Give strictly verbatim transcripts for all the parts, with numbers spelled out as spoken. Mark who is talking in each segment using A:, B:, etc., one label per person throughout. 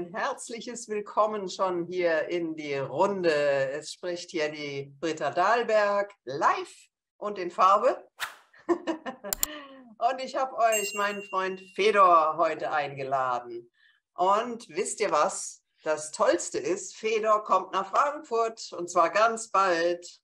A: ein herzliches Willkommen schon hier in die Runde. Es spricht hier die Britta Dahlberg live und in Farbe. Und ich habe euch meinen Freund Fedor heute eingeladen. Und wisst ihr was? Das Tollste ist, Fedor kommt nach Frankfurt und zwar ganz bald.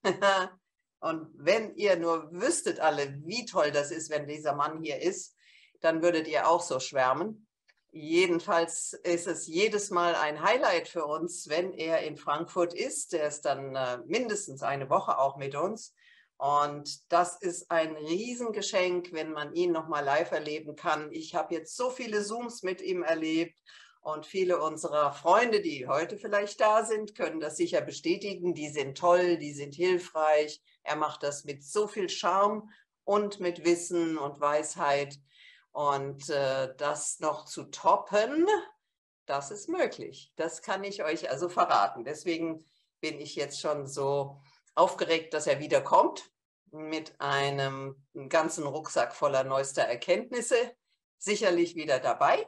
A: Und wenn ihr nur wüsstet alle, wie toll das ist, wenn dieser Mann hier ist, dann würdet ihr auch so schwärmen. Jedenfalls ist es jedes Mal ein Highlight für uns, wenn er in Frankfurt ist. Er ist dann äh, mindestens eine Woche auch mit uns. Und das ist ein Riesengeschenk, wenn man ihn noch mal live erleben kann. Ich habe jetzt so viele Zooms mit ihm erlebt und viele unserer Freunde, die heute vielleicht da sind, können das sicher bestätigen. Die sind toll, die sind hilfreich. Er macht das mit so viel Charme und mit Wissen und Weisheit. Und äh, das noch zu toppen, das ist möglich. Das kann ich euch also verraten. Deswegen bin ich jetzt schon so aufgeregt, dass er wiederkommt mit einem ganzen Rucksack voller neuester Erkenntnisse. Sicherlich wieder dabei.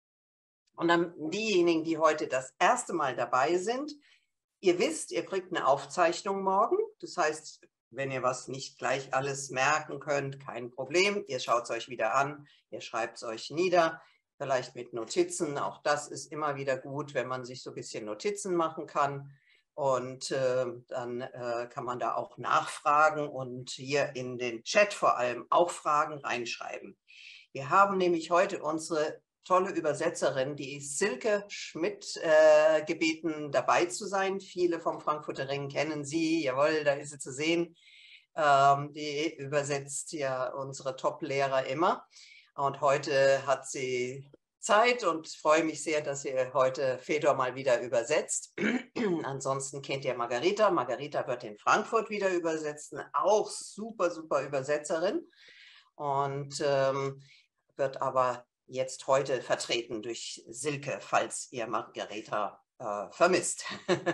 A: Und dann diejenigen, die heute das erste Mal dabei sind, ihr wisst, ihr kriegt eine Aufzeichnung morgen. Das heißt, wenn ihr was nicht gleich alles merken könnt, kein Problem. Ihr schaut es euch wieder an, ihr schreibt es euch nieder, vielleicht mit Notizen. Auch das ist immer wieder gut, wenn man sich so ein bisschen Notizen machen kann. Und äh, dann äh, kann man da auch nachfragen und hier in den Chat vor allem auch Fragen reinschreiben. Wir haben nämlich heute unsere tolle Übersetzerin, die Silke Schmidt, äh, gebeten, dabei zu sein. Viele vom Frankfurter Ring kennen sie. Jawohl, da ist sie zu sehen. Ähm, die übersetzt ja unsere Top-Lehrer immer. Und heute hat sie Zeit und freue mich sehr, dass sie heute Fedor mal wieder übersetzt. Ansonsten kennt ihr Margarita. Margarita wird in Frankfurt wieder übersetzen. Auch super, super Übersetzerin. Und ähm, wird aber jetzt heute vertreten durch Silke, falls ihr Margareta äh, vermisst.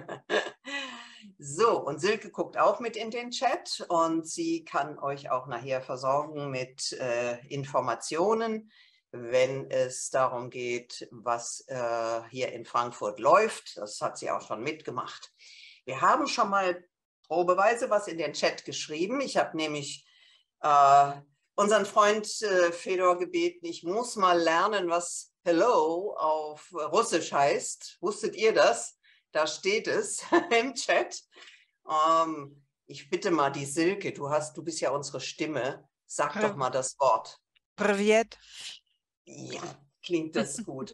A: So, und Silke guckt auch mit in den Chat und sie kann euch auch nachher versorgen mit äh, Informationen, wenn es darum geht, was äh, hier in Frankfurt läuft. Das hat sie auch schon mitgemacht. Wir haben schon mal probeweise was in den Chat geschrieben. Ich habe nämlich äh, unseren Freund äh, Fedor gebeten, ich muss mal lernen, was Hello auf Russisch heißt. Wusstet ihr das? Da steht es im Chat. Ähm, ich bitte mal die Silke, du, hast, du bist ja unsere Stimme. Sag
B: Pr
A: doch mal das Wort.
B: Privet.
A: Ja, klingt das gut.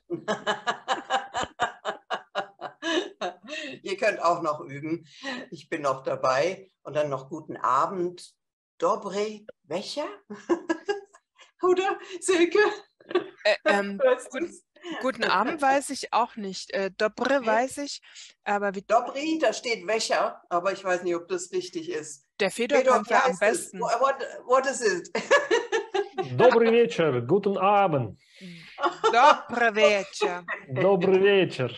A: Ihr könnt auch noch üben. Ich bin noch dabei. Und dann noch guten Abend. Dobre Vecher? Oder, Silke?
B: Äh, ähm, gut, guten Abend weiß ich auch nicht. Äh, Dobre weiß ich, aber wie...
A: Dobri, da steht Wäscher, aber ich weiß nicht, ob das richtig ist.
B: Der Fedor
A: Fedor,
B: kann
A: wie
B: ja am
A: heißt es?
B: besten.
A: What, what is it?
C: Добрый вечер, guten Abend.
B: Dobre Vecher.
C: Добрый вечер.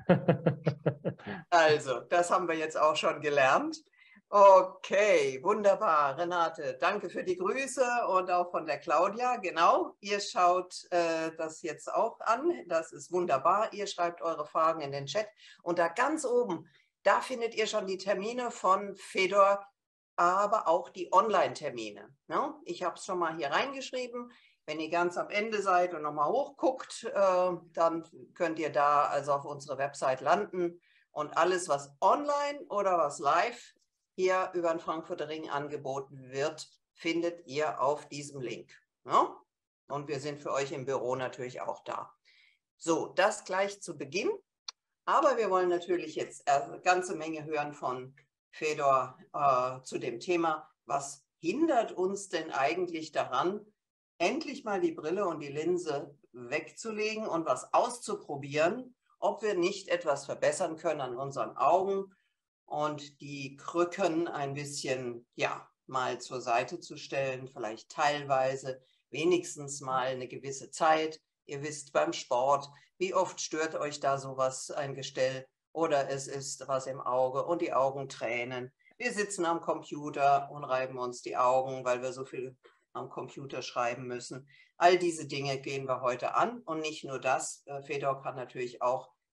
A: Also, das haben wir jetzt auch schon gelernt. Okay, wunderbar. Renate, danke für die Grüße und auch von der Claudia. Genau, ihr schaut äh, das jetzt auch an. Das ist wunderbar. Ihr schreibt eure Fragen in den Chat. Und da ganz oben, da findet ihr schon die Termine von Fedor, aber auch die Online-Termine. Ja, ich habe es schon mal hier reingeschrieben. Wenn ihr ganz am Ende seid und nochmal hochguckt, äh, dann könnt ihr da also auf unsere Website landen. Und alles, was online oder was live hier über den Frankfurter Ring angeboten wird, findet ihr auf diesem Link. Ja? Und wir sind für euch im Büro natürlich auch da. So, das gleich zu Beginn. Aber wir wollen natürlich jetzt eine ganze Menge hören von Fedor äh, zu dem Thema, was hindert uns denn eigentlich daran, endlich mal die Brille und die Linse wegzulegen und was auszuprobieren, ob wir nicht etwas verbessern können an unseren Augen und die Krücken ein bisschen, ja, mal zur Seite zu stellen, vielleicht teilweise, wenigstens mal eine gewisse Zeit. Ihr wisst, beim Sport, wie oft stört euch da sowas, ein Gestell, oder es ist was im Auge und die Augen tränen. Wir sitzen am Computer und reiben uns die Augen, weil wir so viel am Computer schreiben müssen. All diese Dinge gehen wir heute an und nicht nur das. Fedor kann natürlich auch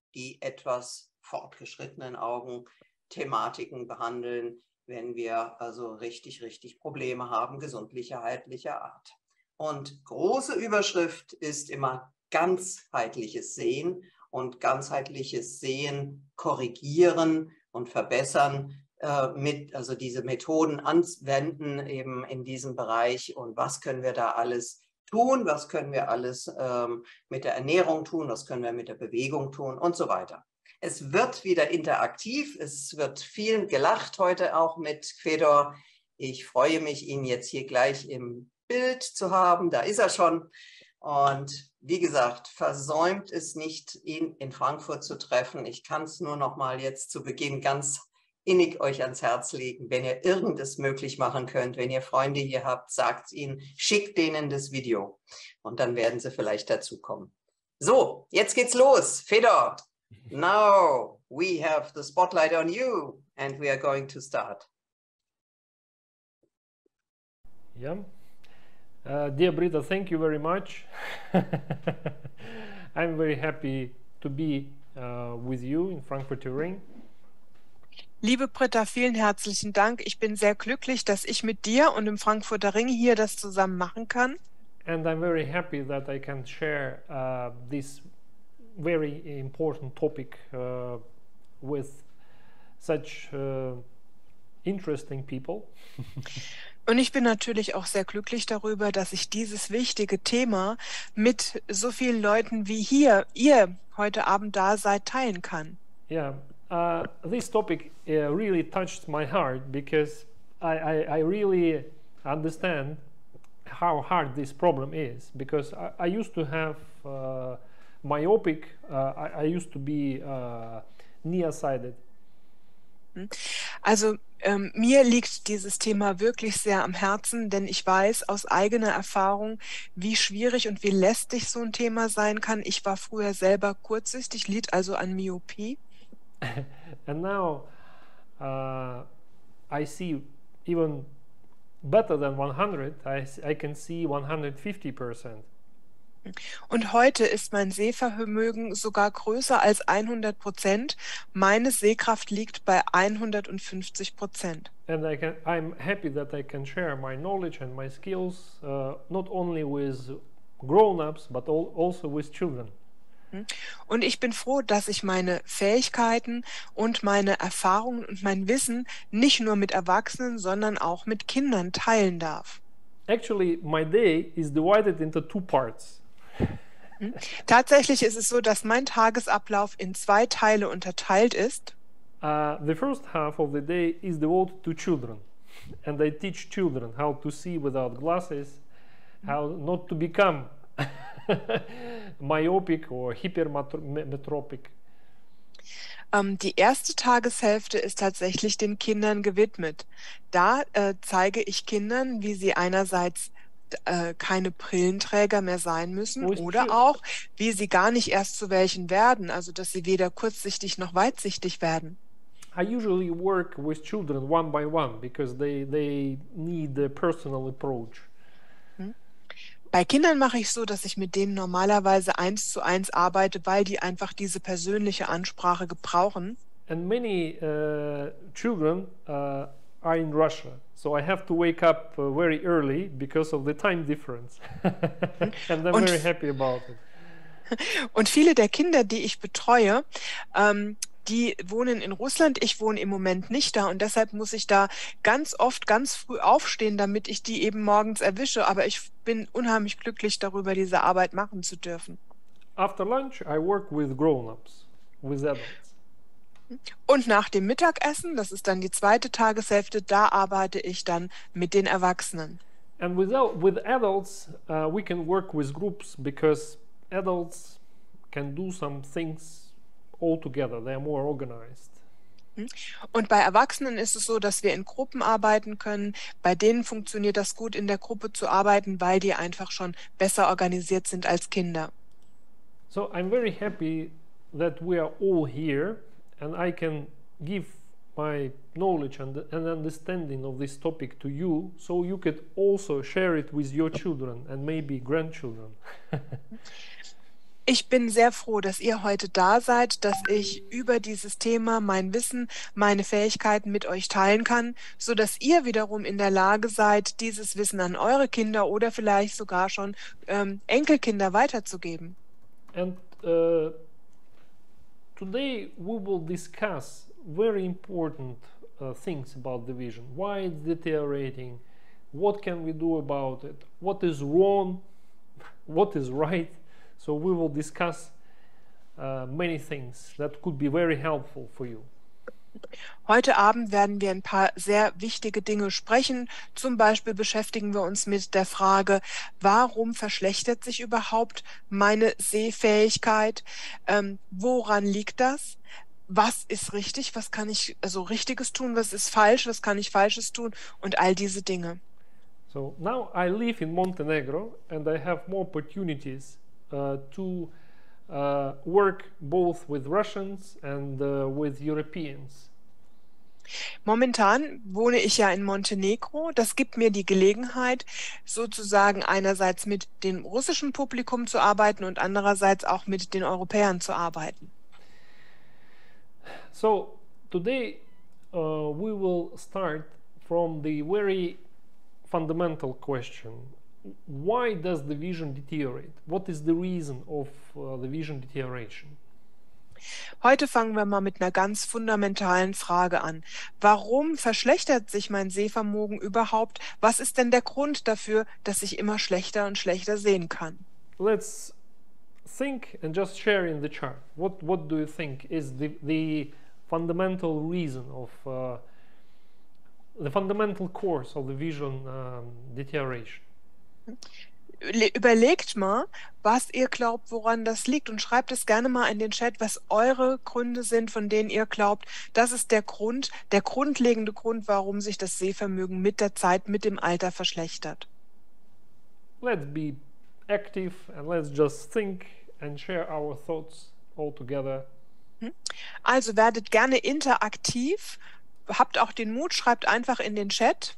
A: die etwas fortgeschrittenen Augen Thematiken behandeln, wenn wir also richtig, richtig Probleme haben, gesundheitlicher Art. Und große Überschrift ist immer ganzheitliches Sehen und ganzheitliches Sehen korrigieren und verbessern, äh, mit, also diese Methoden anwenden eben in diesem Bereich und was können wir da alles tun, was können wir alles ähm, mit der Ernährung tun, was können wir mit der Bewegung tun und so weiter. Es wird wieder interaktiv, es wird viel gelacht heute auch mit Fedor. Ich freue mich, ihn jetzt hier gleich im Bild zu haben, da ist er schon. Und wie gesagt, versäumt es nicht, ihn in Frankfurt zu treffen. Ich kann es nur noch mal jetzt zu Beginn ganz innig euch ans Herz legen, wenn ihr irgendes möglich machen könnt, wenn ihr Freunde hier habt, sagt es ihnen, schickt denen das Video und dann werden sie vielleicht dazukommen. So, jetzt geht's los. Fedor, now we have the spotlight on you and we are going to start.
C: Yeah. Uh, dear Britta, thank you very much. I'm very happy to be uh, with you in Frankfurt am Ring.
B: Liebe Britta, vielen herzlichen Dank. Ich bin sehr glücklich, dass ich mit dir und im Frankfurter Ring hier das zusammen machen kann.
C: And I'm very happy that I can share uh, this very important topic uh, with such uh, interesting people.
B: Und ich bin natürlich auch sehr glücklich darüber, dass ich dieses wichtige Thema mit so vielen Leuten wie hier, ihr heute Abend da seid, teilen kann.
C: Yeah, uh, this topic uh, really touched my heart because I, I, I really understand how hard this problem is, because I, I used to have uh, myopic, uh, I, I used to be uh, nearsighted.
B: Also ähm, mir liegt dieses Thema wirklich sehr am Herzen, denn ich weiß aus eigener Erfahrung, wie schwierig und wie lästig so ein Thema sein kann. Ich war früher selber kurzsichtig, litt also an Myopie.
C: And now uh, I see even better than one hundred. I, I can see one hundred fifty percent.
B: Und heute ist mein Sehvermögen sogar größer als hundert Prozent. Meine Sehkraft liegt bei hundertfünfzig Prozent.
C: And I can, I'm happy that I can share my knowledge and my skills uh, not only with grown-ups but all, also with children.
B: Und ich bin froh, dass ich meine Fähigkeiten und meine Erfahrungen und mein Wissen nicht nur mit Erwachsenen, sondern auch mit Kindern teilen darf.
C: Actually, my day is divided into two parts.
B: Tatsächlich ist es so, dass mein Tagesablauf in zwei Teile unterteilt ist.
C: Uh, the first half of the day is devoted to children, and I teach children how to see without glasses, how not to become myopic or hypermetropic.
B: Um, die erste Tageshälfte ist tatsächlich den Kindern gewidmet. Da äh, zeige ich Kindern, wie sie einerseits äh, keine Brillenträger mehr sein müssen oder auch, wie sie gar nicht erst zu welchen werden, also dass sie weder kurzsichtig noch weitsichtig werden.
C: I usually work with children one by one because they, they need a personal approach.
B: Bei Kindern mache ich so, dass ich mit denen normalerweise eins zu eins arbeite, weil die einfach diese persönliche Ansprache gebrauchen.
C: And many uh, children uh, are in Russia, so I have to wake up uh, very early because of the time difference. And I'm
B: Und,
C: very happy about it.
B: Und viele der Kinder, die ich betreue, ähm, die wohnen in Russland, ich wohne im Moment nicht da und deshalb muss ich da ganz oft ganz früh aufstehen, damit ich die eben morgens erwische. Aber ich bin unheimlich glücklich darüber, diese Arbeit machen zu dürfen.
C: After lunch, I work with grown-ups, with adults.
B: Und nach dem Mittagessen, das ist dann die zweite Tageshälfte, da arbeite ich dann mit den Erwachsenen.
C: And without, with adults, uh, we can work with groups because adults can do some things all together. They are more organized.
B: Und bei Erwachsenen ist es so, dass wir in Gruppen arbeiten können. Bei denen funktioniert das gut, in der Gruppe zu arbeiten, weil die einfach schon besser organisiert sind als Kinder.
C: So I'm very happy that we are all here and I can give my knowledge and, and understanding of this topic to you, so you could also share it with your children and maybe grandchildren.
B: Ich bin sehr froh, dass ihr heute da seid, dass ich über dieses Thema mein Wissen, meine Fähigkeiten mit euch teilen kann, so dass ihr wiederum in der Lage seid, dieses Wissen an eure Kinder oder vielleicht sogar schon ähm, Enkelkinder weiterzugeben.
C: And uh, today we will discuss very important uh, things about the vision. Why it's deteriorating? What can we do about it? What is wrong? What is right? So we will discuss uh, many things that could be very helpful for you.
B: Heute Abend werden wir ein paar sehr wichtige Dinge sprechen. Zum Beispiel beschäftigen wir uns mit der Frage, warum verschlechtert sich überhaupt meine Sehfähigkeit? Ähm, woran liegt das? Was ist richtig? Was kann ich also Richtiges tun? Was ist falsch? Was kann ich Falsches tun? Und all diese Dinge.
C: So now I live in Montenegro and I have more opportunities uh, to uh, work both with Russians and uh, with Europeans.
B: Momentan wohne ich ja in Montenegro. Das gibt mir die Gelegenheit, sozusagen einerseits mit dem russischen Publikum zu arbeiten und andererseits auch mit den Europäern zu arbeiten.
C: So today uh, we will start from the very fundamental question. Why does the vision deteriorate? What is the reason of uh, the vision deterioration?
B: Heute fangen wir mal mit einer ganz fundamentalen Frage an. Warum verschlechtert sich mein Sehvermögen überhaupt? Was ist denn der Grund dafür, dass ich immer schlechter und schlechter sehen kann?
C: Let's think and just share in the chart. What what do you think is the the fundamental reason of uh, the fundamental course of the vision um, deterioration?
B: Überlegt mal, was ihr glaubt, woran das liegt und schreibt es gerne mal in den Chat, was eure Gründe sind, von denen ihr glaubt, das ist der Grund, der grundlegende Grund, warum sich das Sehvermögen mit der Zeit, mit dem Alter verschlechtert.
C: Let's be active and let's just think and share our thoughts all together.
B: Also werdet gerne interaktiv, habt auch den Mut, schreibt einfach in den Chat.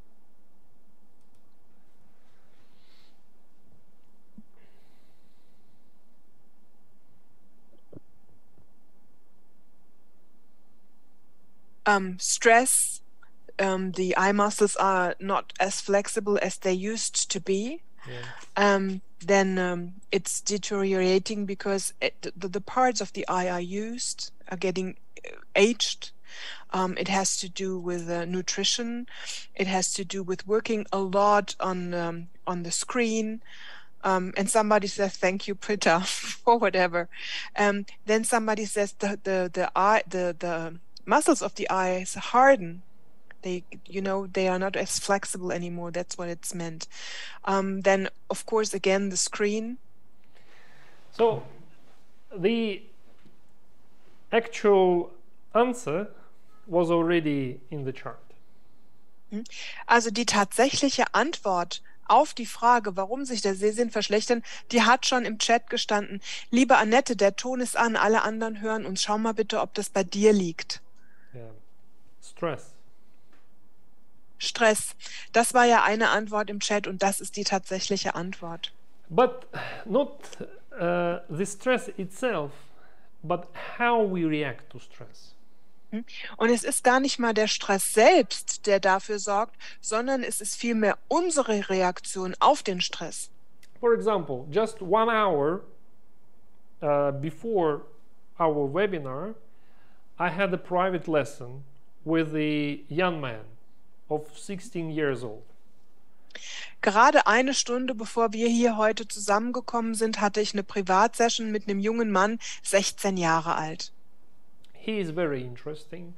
B: Um, stress, um, the eye muscles are not as flexible as they used to be.
C: Yeah.
B: Um, then um, it's deteriorating because it, the, the parts of the eye are used, are getting aged. Um, it has to do with uh, nutrition. It has to do with working a lot on um, on the screen. Um, and somebody says, "Thank you, Pritta," or whatever. Um, then somebody says the the the eye the the muscles of the eyes harden. They, you know, they are not as flexible anymore. That's what it's meant. Um, then, of course, again, the screen.
C: So, the actual answer was already in the chart.
B: Also die tatsächliche Antwort auf die Frage, warum sich der Sehsinn verschlechtert, die hat schon im Chat gestanden. Liebe Annette, der Ton ist an, alle anderen hören uns. Schau mal bitte, ob das bei dir liegt.
C: Yeah. Stress.
B: Stress. Das war ja eine Antwort im Chat und das ist die tatsächliche Antwort.
C: But not uh, the stress itself, but how we react to stress.
B: Und es ist gar nicht mal der Stress selbst, der dafür sorgt, sondern es ist vielmehr unsere Reaktion auf den Stress.
C: For example, just one hour uh, before our webinar, I had a private lesson with a young man of sixteen years old.
B: Gerade eine Stunde bevor wir hier heute zusammengekommen sind, hatte ich eine Privatsession mit einem jungen Mann, sechzehn Jahre alt.
C: He is very interesting.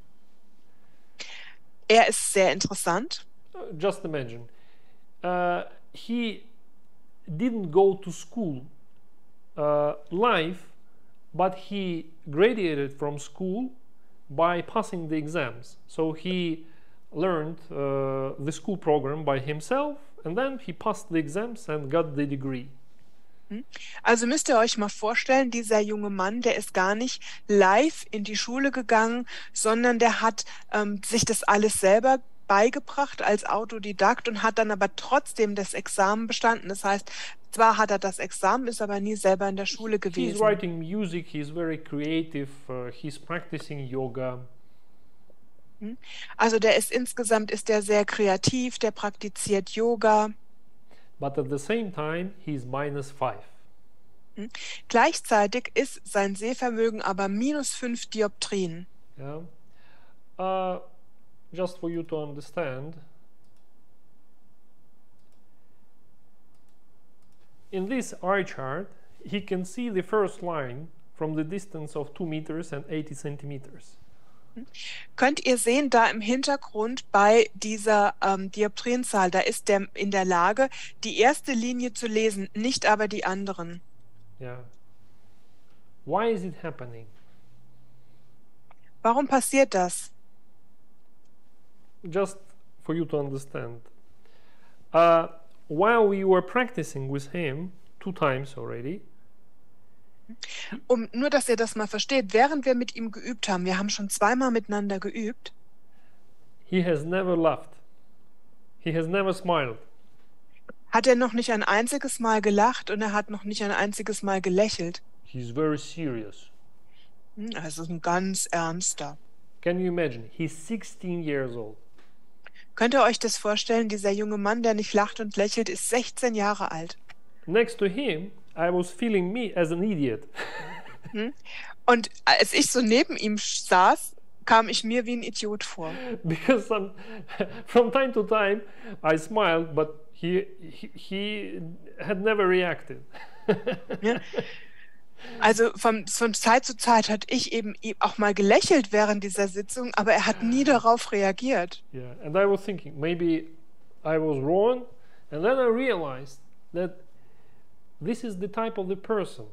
B: Er ist sehr interessant.
C: Just imagine, uh, he didn't go to school uh, live, but he graduated from school by passing the exams. So he learned uh, the school program by himself, and then he passed the exams and got the degree.
B: Also müsst ihr euch mal vorstellen, dieser junge Mann, der ist gar nicht live in die Schule gegangen, sondern der hat ähm, sich das alles selber beigebracht als Autodidakt und hat dann aber trotzdem das Examen bestanden. Das heißt, zwar hat er das Examen, ist aber nie selber in der Schule
C: He's
B: gewesen.
C: writing music, he's very creative, uh, he's practicing yoga.
B: Also der ist insgesamt ist der sehr kreativ, der praktiziert Yoga.
C: But at the same time, he's minus five.
B: Gleichzeitig ist sein Sehvermögen aber minus fünf Dioptrien.
C: Yeah. Uh, just for you to understand, in this eye chart, he can see the first line from the distance of two meters and eighty centimeters.
B: Könnt ihr sehen, da im Hintergrund bei dieser ähm, Dioptrienzahl, da ist der in der Lage, die erste Linie zu lesen, nicht aber die anderen.
C: Yeah. Why is it happening?
B: Warum passiert das?
C: Just for you to understand. Uh, while we were practicing with him two times already,
B: Um, nur, dass ihr das mal versteht, während wir mit ihm geübt haben, wir haben schon zweimal miteinander geübt,
C: he has never laughed. He has never smiled.
B: hat er noch nicht ein einziges Mal gelacht und er hat noch nicht ein einziges Mal gelächelt.
C: He's very serious.
B: Hm, Also ein ganz ernster.
C: Can you imagine? He's sixteen years old.
B: Könnt ihr euch das vorstellen? Dieser junge Mann, der nicht lacht und lächelt, ist sechzehn Jahre alt.
C: Next to him, I was feeling me as an idiot.
B: Und als ich so neben ihm saß, kam ich mir wie ein Idiot vor.
C: Because some, from time to time I smiled, but he, he, he had never reacted.
B: Ja? Also von, von Zeit zu Zeit hat ich eben ihm auch mal gelächelt während dieser Sitzung, aber er hat nie darauf reagiert.
C: Yeah, and I was thinking maybe I was wrong, and then I realized that this is the type of the person.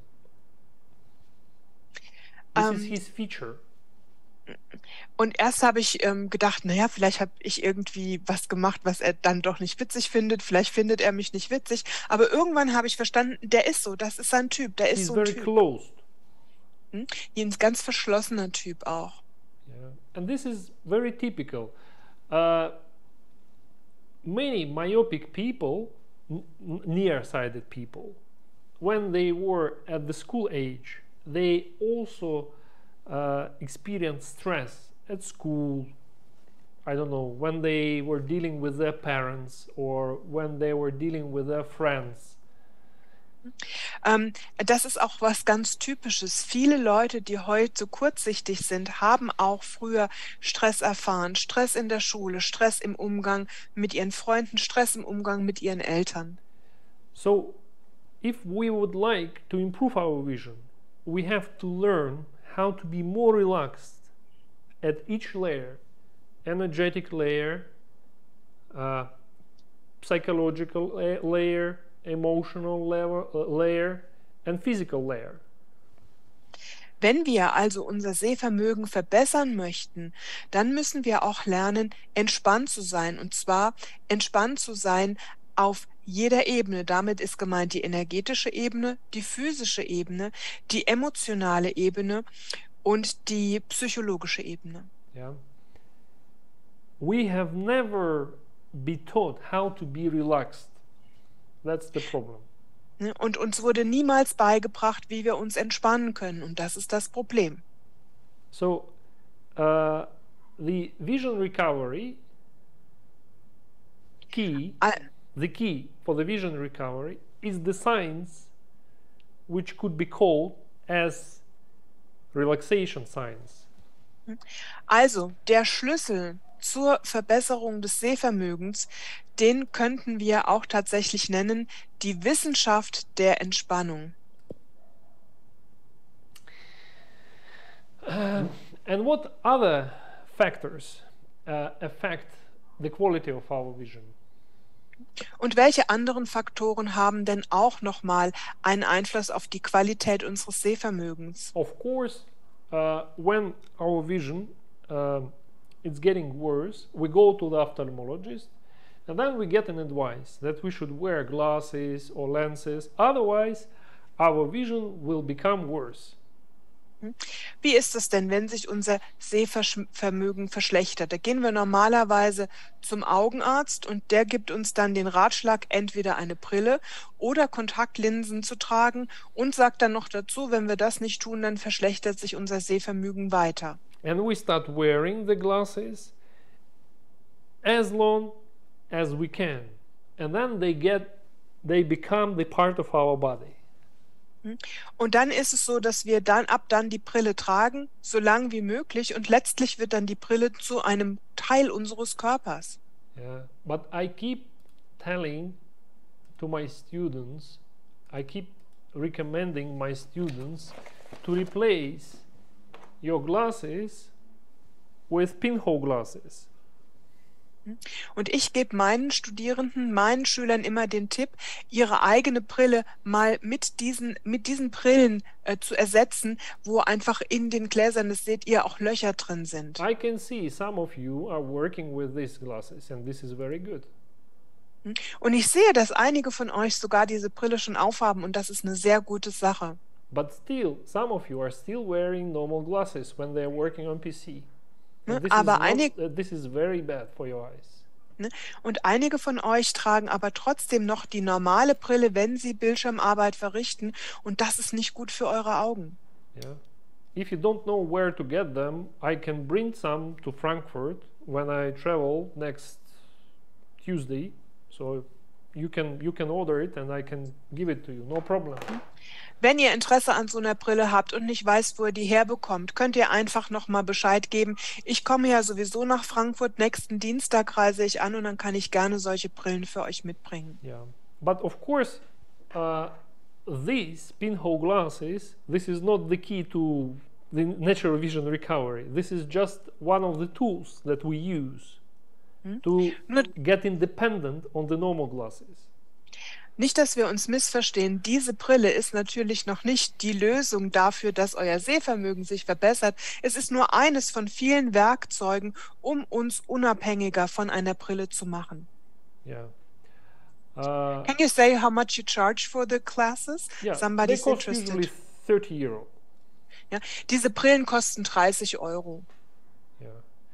C: This
B: Um,
C: is his feature.
B: Und erst habe ich ähm, gedacht, naja, vielleicht habe ich irgendwie was gemacht, was er dann doch nicht witzig findet. Vielleicht findet er mich nicht witzig. Aber irgendwann habe ich verstanden, der ist so, das ist sein Typ, der ist
C: He's
B: so ein
C: very
B: Typ.
C: closed.
B: Hm? Ein ganz verschlossener Typ auch.
C: Yeah. And this is very typical. Uh, many myopic people, n- n- nearsighted people, when they were at the school age, they also uh, experienced stress at school. I don't know, when they were dealing with their parents or when they were dealing with their friends.
B: Ähm, das ist auch was ganz Typisches. Viele Leute, die heute so kurzsichtig sind, haben auch früher Stress erfahren. Stress in der Schule, Stress im Umgang mit ihren Freunden, Stress im Umgang mit ihren Eltern.
C: So, if we would like to improve our vision, we have to learn how to be more relaxed at each layer, energetic layer, uh, psychological la- layer, emotional level, uh, layer, and physical layer.
B: Wenn wir also unser Sehvermögen verbessern möchten, dann müssen wir auch lernen, entspannt zu sein. Und zwar entspannt zu sein auf jeder Ebene. Damit ist gemeint die energetische Ebene, die physische Ebene, die emotionale Ebene und die psychologische Ebene.
C: Yeah. We have never been taught how to be relaxed. That's the problem.
B: Ne? Und uns wurde niemals beigebracht, wie wir uns entspannen können. Und das ist das Problem.
C: So, uh, the vision recovery key,
B: Al-
C: the key for the vision recovery is the science which could be called as relaxation science.
B: Also, der Schlüssel zur Verbesserung des Sehvermögens, den könnten wir auch tatsächlich nennen, die Wissenschaft der Entspannung.
C: Uh, and what other factors uh, affect the quality of our vision?
B: Und welche anderen Faktoren haben denn auch nochmal einen Einfluss auf die Qualität unseres Sehvermögens?
C: Of course, uh, when our vision uh, is getting worse, we go to the ophthalmologist, and then we get an advice that we should wear glasses or lenses. Otherwise, our vision will become worse.
B: Wie ist es denn, wenn sich unser Sehvermögen verschlechtert? Da gehen wir normalerweise zum Augenarzt und der gibt uns dann den Ratschlag, entweder eine Brille oder Kontaktlinsen zu tragen und sagt dann noch dazu, wenn wir das nicht tun, dann verschlechtert sich unser Sehvermögen weiter.
C: And we start wearing the glasses as long as we can. And then they get, they become the part of our body.
B: Und dann ist es so, dass wir dann ab dann die Brille tragen, so lang wie möglich, und letztlich wird dann die Brille zu einem Teil unseres Körpers.
C: Yeah, but I keep telling to my students, I keep recommending my students to replace your glasses with pinhole glasses.
B: Und ich gebe meinen Studierenden, meinen Schülern immer den Tipp, ihre eigene Brille mal mit diesen, mit diesen Brillen äh, zu ersetzen, wo einfach in den Gläsern, das seht ihr, auch Löcher drin sind.
C: I can see some of you are working with these glasses and this is very good.
B: Und ich sehe, dass einige von euch sogar diese Brille schon aufhaben und das ist eine sehr gute Sache.
C: But still, some of you are still wearing normal glasses when they are working on P C.
B: Ne,
C: This
B: aber
C: is not,
B: einige,
C: uh, this is very bad for your eyes.
B: ne, und einige von euch tragen aber trotzdem noch die normale Brille, wenn sie Bildschirmarbeit verrichten und das ist nicht gut für eure Augen.
C: Yeah. If you don't know where to get them, I can bring some to Frankfurt when I travel next Tuesday. So you can you can order it and I can give it to you, no problem.
B: Wenn ihr Interesse an so einer Brille habt und nicht weißt, wo ihr die herbekommt, könnt ihr einfach nochmal Bescheid geben. Ich komme ja sowieso nach Frankfurt, nächsten Dienstag reise ich an und dann kann ich gerne solche Brillen für euch mitbringen.
C: Yeah, but of course, uh, these pinhole glasses, this is not the key to the natural vision recovery. This is just one of the tools that we use to
B: Nur,
C: get independent on the normal glasses.
B: nicht, dass wir uns missverstehen, diese Brille ist natürlich noch nicht die Lösung dafür, dass euer Sehvermögen sich verbessert. Es ist nur eines von vielen Werkzeugen, um uns unabhängiger von einer Brille zu machen.
C: Yeah. Uh,
B: Can you say how much you charge for the classes?
C: yeah, they
B: Somebody's
C: cost usually
B: interested.
C: thirty euro.
B: Ja, diese Brillen kosten dreißig Euro.
C: Yeah.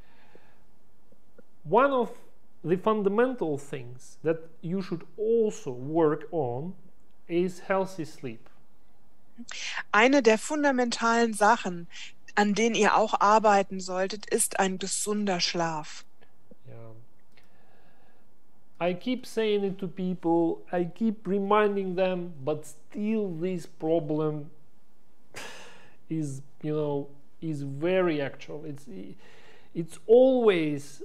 C: One of the fundamental things that you should also work on is healthy sleep.
B: Eine der fundamentalen Sachen, an denen ihr auch arbeiten solltet, ist ein gesunder Schlaf.
C: Yeah. I keep saying it to people, I keep reminding them, but still this problem is, you know, is very actual. It's it's always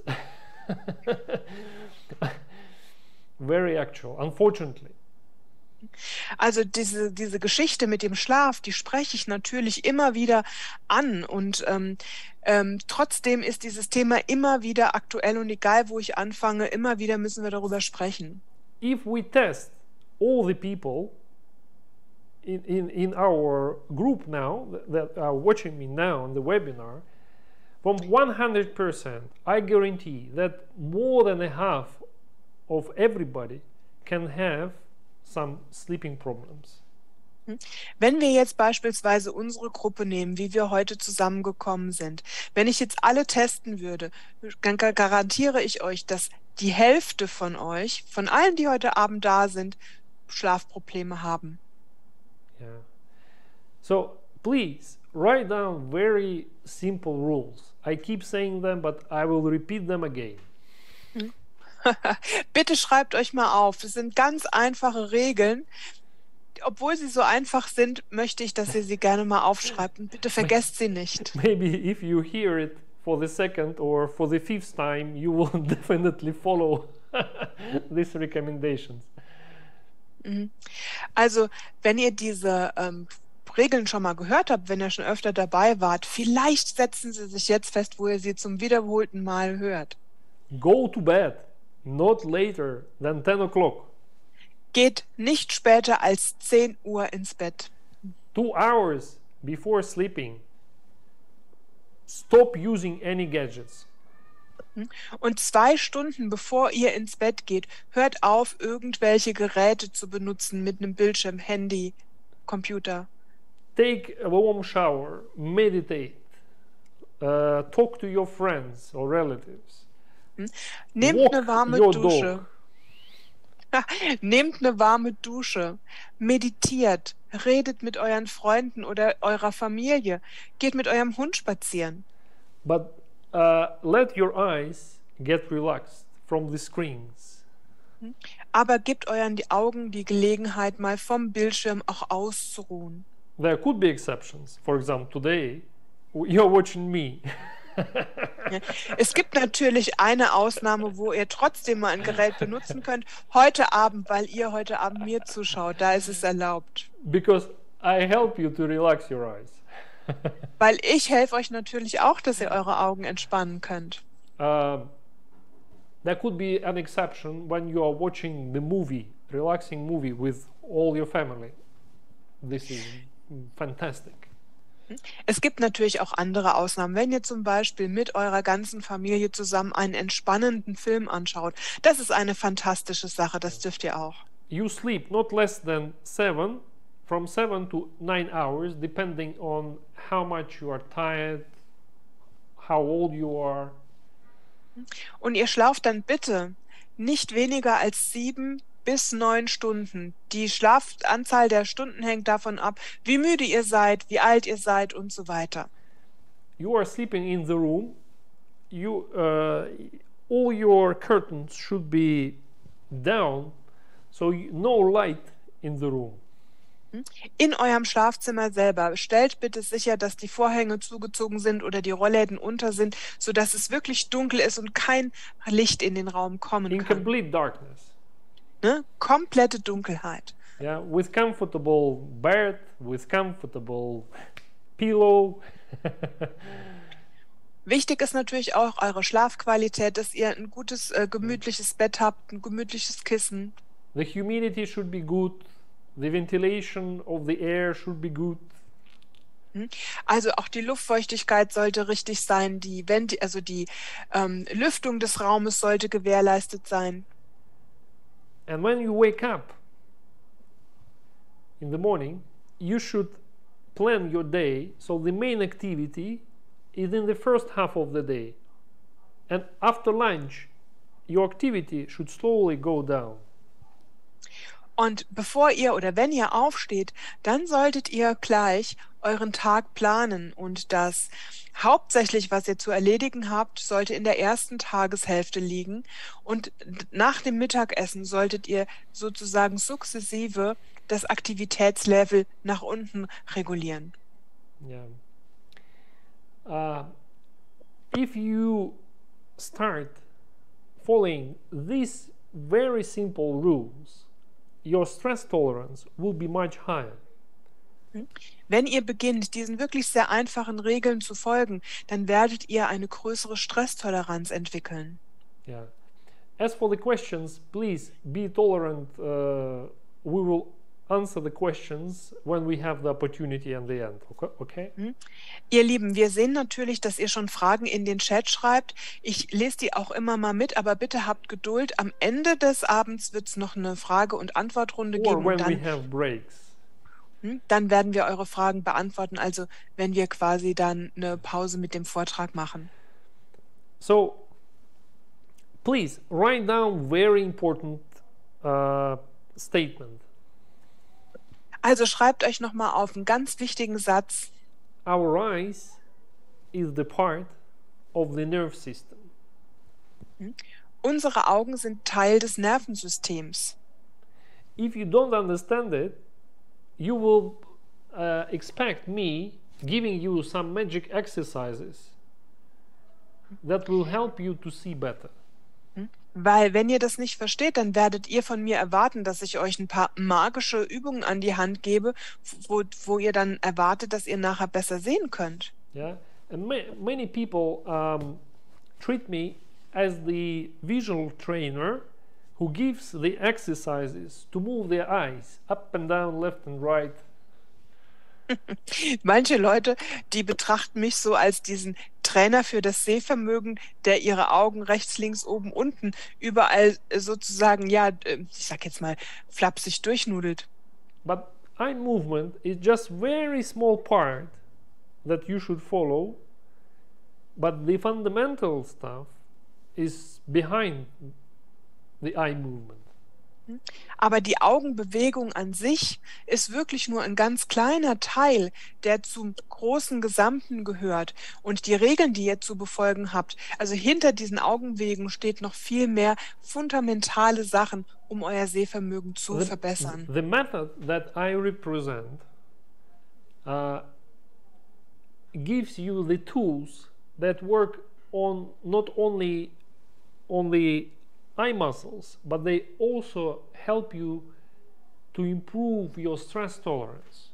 C: very actual, unfortunately.
B: Also diese, diese Geschichte mit dem Schlaf, die spreche ich natürlich immer wieder an und ähm, ähm, trotzdem ist dieses Thema immer wieder aktuell und egal wo ich anfange, immer wieder müssen wir darüber sprechen.
C: If we test all the people in, in, in our group now that are watching me now on the webinar, from one hundred percent, I guarantee that more than a half of everybody can have some sleeping problems.
B: Wenn wir jetzt beispielsweise unsere Gruppe nehmen, wie wir heute zusammengekommen sind, wenn ich jetzt alle testen würde, dann garantiere ich euch, dass die Hälfte von euch, von allen, die heute Abend da sind, Schlafprobleme haben.
C: Yeah. So please write down very simple rules. I keep saying them, but I will repeat them again.
B: Bitte schreibt euch mal auf. Es sind ganz einfache Regeln. Obwohl sie so einfach sind, möchte ich, dass ihr sie gerne mal aufschreibt. Und bitte vergesst sie nicht.
C: Maybe if you hear it for the second or for the fifth time, you will definitely follow these recommendations.
B: Also, wenn ihr diese ähm, Regeln schon mal gehört habt, wenn ihr schon öfter dabei wart, vielleicht setzen sie sich jetzt fest, wo ihr sie zum wiederholten Mal hört.
C: Go to bed, not later than ten o'clock.
B: Geht nicht später als zehn Uhr ins Bett.
C: Two hours before sleeping, stop using any gadgets.
B: Und zwei Stunden bevor ihr ins Bett geht, hört auf, irgendwelche Geräte zu benutzen mit einem Bildschirm, Handy, Computer.
C: take a warm shower, meditate, uh, talk to your friends or relatives.
B: Nehmt
C: Walk
B: eine warme
C: your
B: Dusche.
C: dog.
B: Nehmt eine warme Dusche. Meditiert. Redet mit euren Freunden oder eurer Familie. Geht mit eurem Hund spazieren.
C: But uh, let your eyes get relaxed from the screens.
B: Aber gebt euren die Augen die Gelegenheit, mal vom Bildschirm auch auszuruhen.
C: There could be exceptions. For example, today you're watching me.
B: Ja. Es gibt natürlich eine Ausnahme, wo ihr trotzdem mal ein Gerät benutzen könnt. Heute Abend, weil ihr heute Abend mir zuschaut, da ist es erlaubt.
C: Because I help you to relax your eyes.
B: Weil ich helfe euch natürlich auch, dass ihr eure Augen entspannen könnt.
C: Um, there could be an exception when you are watching the movie, relaxing movie with all your family. This is fantastic.
B: Es gibt natürlich auch andere Ausnahmen. Wenn ihr zum Beispiel mit eurer ganzen Familie zusammen einen entspannenden Film anschaut, das ist eine fantastische Sache, das dürft ihr auch.
C: You sleep not less than seven, from seven to nine hours, depending on how much you are tired, how old you are.
B: Und ihr schlaft dann bitte nicht weniger als sieben bis neun Stunden. Die Schlafanzahl der Stunden hängt davon ab, wie müde ihr seid, wie alt ihr seid und so weiter.
C: You are sleeping in the room. You, uh, all your curtains should be down, so you, no light in the room.
B: In eurem Schlafzimmer selber stellt bitte sicher, dass die Vorhänge zugezogen sind oder die Rollläden unter sind, sodass es wirklich dunkel ist und kein Licht in den Raum kommen
C: In
B: kann.
C: complete darkness.
B: Ne? Komplette Dunkelheit.
C: Yeah, with comfortable bed, with comfortable pillow.
B: Wichtig ist natürlich auch eure Schlafqualität, dass ihr ein gutes, äh, gemütliches Bett habt, ein gemütliches Kissen.
C: The humidity should be good. The ventilation of the air should be good.
B: Also auch die Luftfeuchtigkeit sollte richtig sein, die Venti- also die ähm, Lüftung des Raumes sollte gewährleistet sein.
C: And when you wake up in the morning, you should plan your day so the main activity is in the first half of the day. And after lunch, your activity should slowly go down.
B: Und bevor ihr oder wenn ihr aufsteht, dann solltet ihr gleich euren Tag planen und das hauptsächlich, was ihr zu erledigen habt, sollte in der ersten Tageshälfte liegen und nach dem Mittagessen solltet ihr sozusagen sukzessive das Aktivitätslevel nach unten regulieren.
C: Yeah. Uh, if you start following these very simple rules, your stress tolerance will be much higher.
B: Wenn ihr beginnt, diesen wirklich sehr einfachen Regeln zu folgen, dann werdet ihr eine größere Stresstoleranz entwickeln.
C: Yeah. As for the questions, please be tolerant. Uh, we will answer the questions when we have the opportunity at the end. Okay?
B: Hm? Ihr Lieben, wir sehen natürlich, dass ihr schon Fragen in den Chat schreibt. Ich lese die auch immer mal mit, aber bitte habt Geduld. Am Ende des Abends wird es noch eine Frage- und Antwortrunde
C: Or
B: geben.
C: when
B: Und dann,
C: we have breaks.
B: hm, dann werden wir eure Fragen beantworten, also wenn wir quasi dann eine Pause mit dem Vortrag machen.
C: So, please write down very important uh, statement.
B: Also schreibt euch nochmal auf einen ganz wichtigen Satz.
C: Our eyes is the part of the nerve system.
B: Unsere Augen sind Teil des Nervensystems.
C: If you don't understand it, you will uh, expect me giving you some magic exercises that will help you to see better.
B: Weil wenn ihr das nicht versteht, dann werdet ihr von mir erwarten, dass ich euch ein paar magische Übungen an die Hand gebe, wo, wo ihr dann erwartet, dass ihr nachher besser sehen könnt.
C: Yeah, and ma many people um, treat me as the visual trainer who gives the exercises to move their eyes up and down, left and right.
B: Manche Leute, die betrachten mich so als diesen Trainer für das Sehvermögen, der ihre Augen rechts, links, oben, unten überall sozusagen, ja, ich sag jetzt mal, flapsig durchnudelt.
C: But eye movement is just very small part that you should follow, but the fundamental stuff is behind the eye movement.
B: Aber die Augenbewegung an sich ist wirklich nur ein ganz kleiner Teil, der zum großen Gesamten gehört. Und die Regeln, die ihr zu befolgen habt, also hinter diesen Augenbewegungen steht noch viel mehr fundamentale Sachen, um euer Sehvermögen zu
C: The,
B: verbessern.
C: the method that I represent uh, gives you the tools that work on not only on the eye muscles, but they also help you to improve your stress tolerance.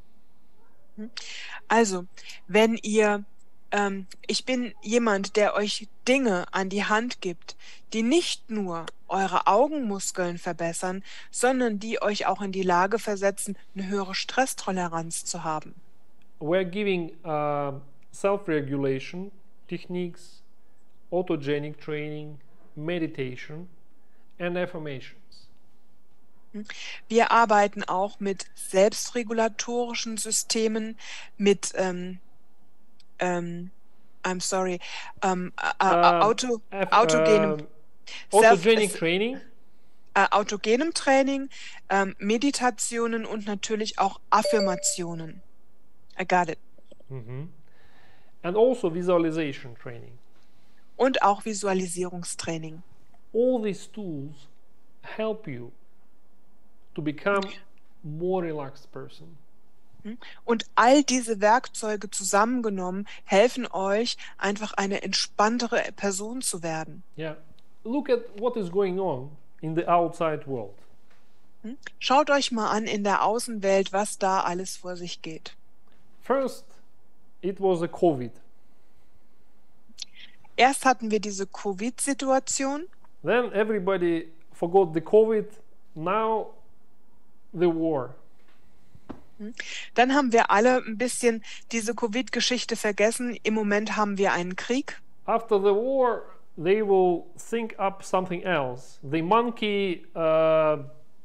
B: Also, wenn ihr, ähm, ich bin jemand, der euch Dinge an die Hand gibt, die nicht nur eure Augenmuskeln verbessern, sondern die euch auch in die Lage versetzen, eine höhere Stresstoleranz zu haben.
C: We're giving uh, self-regulation techniques, autogenic training, meditation and affirmations.
B: Wir arbeiten auch mit selbstregulatorischen Systemen, mit ähm, ähm, I'm sorry, ähm, äh,
C: Uh,
B: Auto,
C: aff-
B: autogenem,
C: um,
B: Self-
C: autogenic training,
B: äh, autogenem Training, ähm, Meditationen und natürlich auch Affirmationen. I got it.
C: mhm, and also visualization training.
B: Und auch Visualisierungstraining.
C: All these tools help you to become more relaxed person.
B: Und all diese Werkzeuge zusammengenommen helfen euch, einfach eine entspanntere Person zu werden.
C: Yeah, look at what is going on in the outside world.
B: Schaut euch mal an in der Außenwelt, was da alles vor sich geht.
C: First, it was a COVID.
B: Erst hatten wir diese Covid-Situation,
C: Then everybody forgot the COVID. Now the war.
B: dann haben wir alle ein bisschen diese Covid-Geschichte vergessen. Im Moment haben wir einen Krieg.
C: After the war, they will think up something else. The monkey, uh,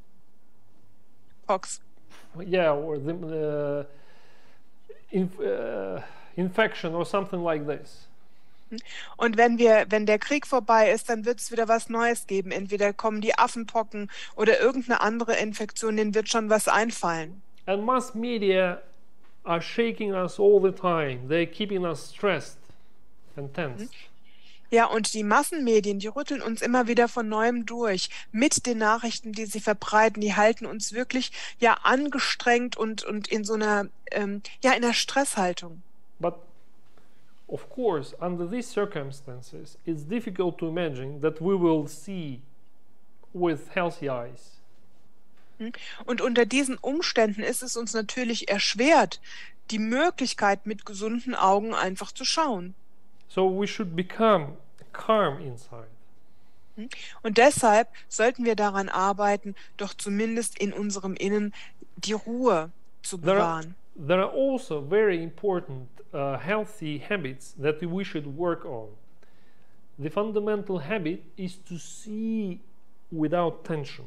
B: Pox.
C: yeah, or the uh, inf- uh, infection or something like this.
B: Und wenn wir, wenn der Krieg vorbei ist, dann wird es wieder was Neues geben. Entweder kommen die Affenpocken oder irgendeine andere Infektion, denen wird schon was einfallen.
C: And mass media are shaking us all the time. They're keeping us stressed and tense.
B: Ja, und die Massenmedien, die rütteln uns immer wieder von neuem durch mit den Nachrichten, die sie verbreiten. Die halten uns wirklich ja angestrengt und, und in so einer, ähm, ja, in einer Stresshaltung.
C: But of course, under these circumstances, it's difficult to imagine that we will see with healthy eyes.
B: Und unter diesen Umständen ist es uns natürlich erschwert, die Möglichkeit mit gesunden Augen einfach zu schauen.
C: So we should become calm inside.
B: Und deshalb sollten wir daran arbeiten, doch zumindest in unserem Innen die Ruhe zu
C: There are,
B: bewahren.
C: there are also very important uh, healthy habits that we should work on. The fundamental habit is to see without tension.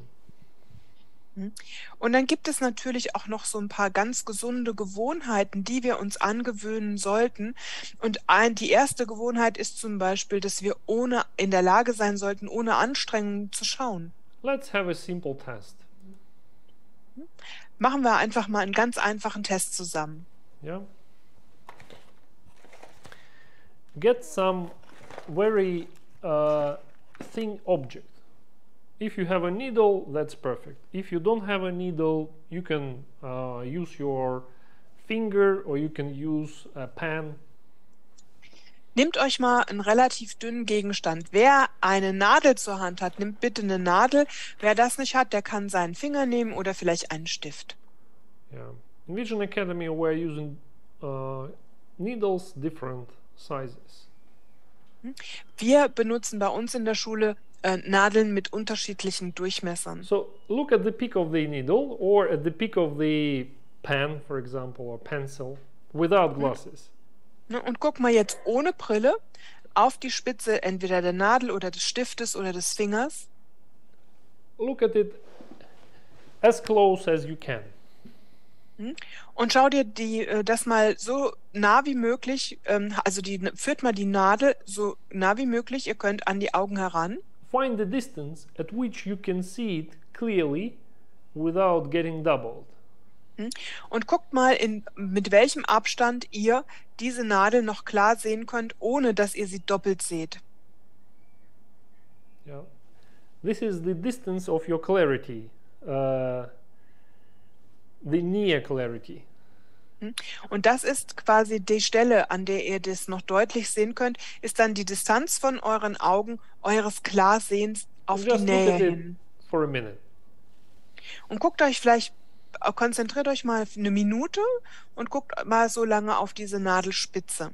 B: Und dann gibt es natürlich auch noch so ein paar ganz gesunde Gewohnheiten, die wir uns angewöhnen sollten. Und ein, die erste Gewohnheit ist zum Beispiel, dass wir ohne in der Lage sein sollten, ohne Anstrengung zu schauen.
C: Let's have a simple test.
B: Machen wir einfach mal einen ganz einfachen Test zusammen.
C: Yeah. Get some very uh, thin object. If you have a needle, that's perfect. If you don't have a needle, you can uh, use your finger or you can use a pen.
B: Nehmt euch mal einen relativ dünnen Gegenstand. Wer eine Nadel zur Hand hat, nimmt bitte eine Nadel. Wer das nicht hat, der kann seinen Finger nehmen oder vielleicht einen Stift.
C: Yeah. In Vision Academy, we're using uh, needles different sizes.
B: Wir benutzen bei uns in der Schule äh, Nadeln mit unterschiedlichen Durchmessern.
C: So look at the peak of the needle or at the peak of the pen, for example, or pencil, without glasses.
B: Ne, und guck mal jetzt ohne Brille auf die Spitze entweder der Nadel oder des Stiftes oder des Fingers.
C: Look at it as close as you can.
B: Und schau dir die, äh, das mal so nah wie möglich, ähm, also die, führt mal die Nadel so nah wie möglich, ihr könnt an die Augen heran.
C: Find the distance at which you can see it clearly without getting doubled.
B: Und guckt mal, in, mit welchem Abstand ihr diese Nadel noch klar sehen könnt, ohne dass ihr sie doppelt seht.
C: Yeah. This is the distance of your clarity, uh, the near clarity.
B: Und das ist quasi die Stelle, an der ihr das noch deutlich sehen könnt, ist dann die Distanz von euren Augen, eures Klarsehens auf
C: Just
B: die Nähe
C: look at it
B: hin.
C: for a minute.
B: Und guckt euch vielleicht, konzentriert euch mal eine Minute und guckt mal so lange auf diese Nadelspitze.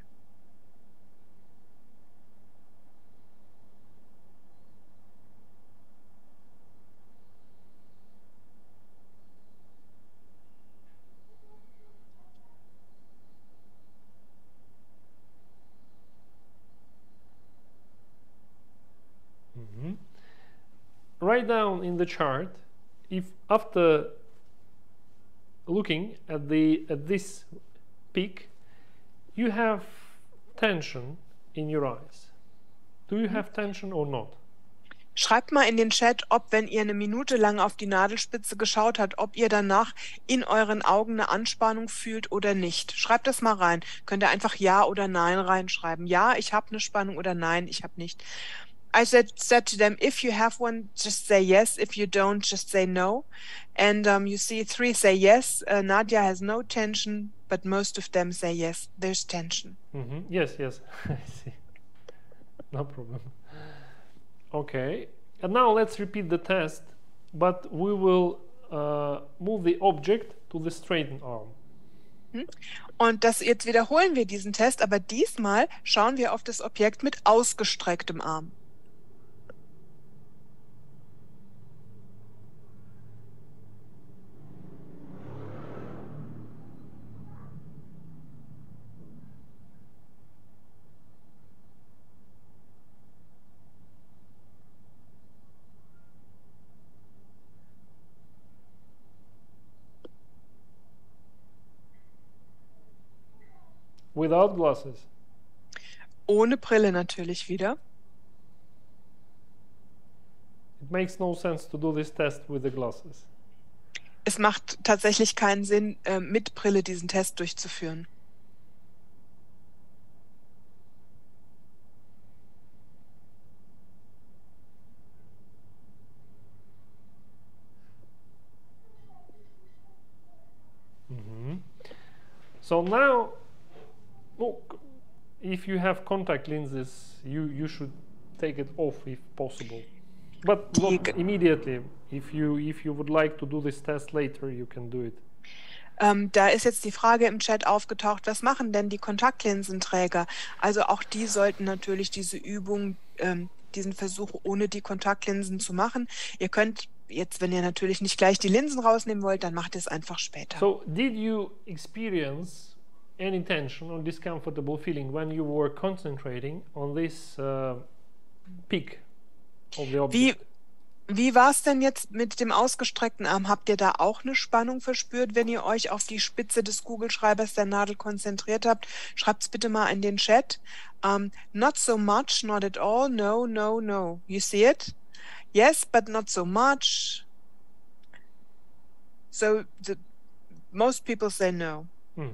C: Mm-hmm. Write down in the chart if after looking at the at this peak you have tension in your eyes. Do you have tension or not?
B: Schreibt mal in den Chat, ob, wenn ihr eine Minute lang auf die Nadelspitze geschaut habt, ob ihr danach in euren Augen eine Anspannung fühlt oder nicht. Schreibt das mal rein. Könnt ihr einfach Ja oder Nein reinschreiben. Ja, ich habe eine Spannung oder Nein, ich habe nicht. I said, said to them, if you have one, just say yes. If you don't, just say no. And um, you see three say yes. Uh, Nadia has no tension, but most of them say yes. There's tension.
C: Mm-hmm. Yes, yes. I see. No problem. Okay. And now let's repeat the test, but we will uh, move the object to the straightened arm.
B: Und das, jetzt wiederholen wir diesen Test, aber diesmal schauen wir auf das Objekt mit ausgestrecktem Arm.
C: Without glasses.
B: Ohne Brille natürlich wieder.
C: It makes no sense to do this test with the glasses.
B: Es macht tatsächlich keinen Sinn, äh, mit Brille diesen Test durchzuführen.
C: Mm-hmm. So now, look, if you have contact lenses, you, you should take it off if possible. But not immediately. If you, if you would like to do this test later, you can do it.
B: Ähm, da ist jetzt die Frage im Chat aufgetaucht, was machen denn die Kontaktlinsenträger? Also auch die sollten natürlich diese Übung, ähm, diesen Versuch ohne die Kontaktlinsen zu machen. Ihr könnt jetzt, wenn ihr natürlich nicht gleich die Linsen rausnehmen wollt, dann macht ihr es einfach später.
C: So, did you experience any tension or discomfortable feeling when you were concentrating on this uh, peak of the object?
B: Wie, wie war es denn jetzt mit dem ausgestreckten Arm? Habt ihr da auch eine Spannung verspürt, wenn ihr euch auf die Spitze des Kugelschreibers der Nadel konzentriert habt? Schreibt es bitte mal in den Chat. Um, not so much, not at all, no, no, no. You see it? Yes, but not so much. So the, most people say no.
C: Mm-hmm.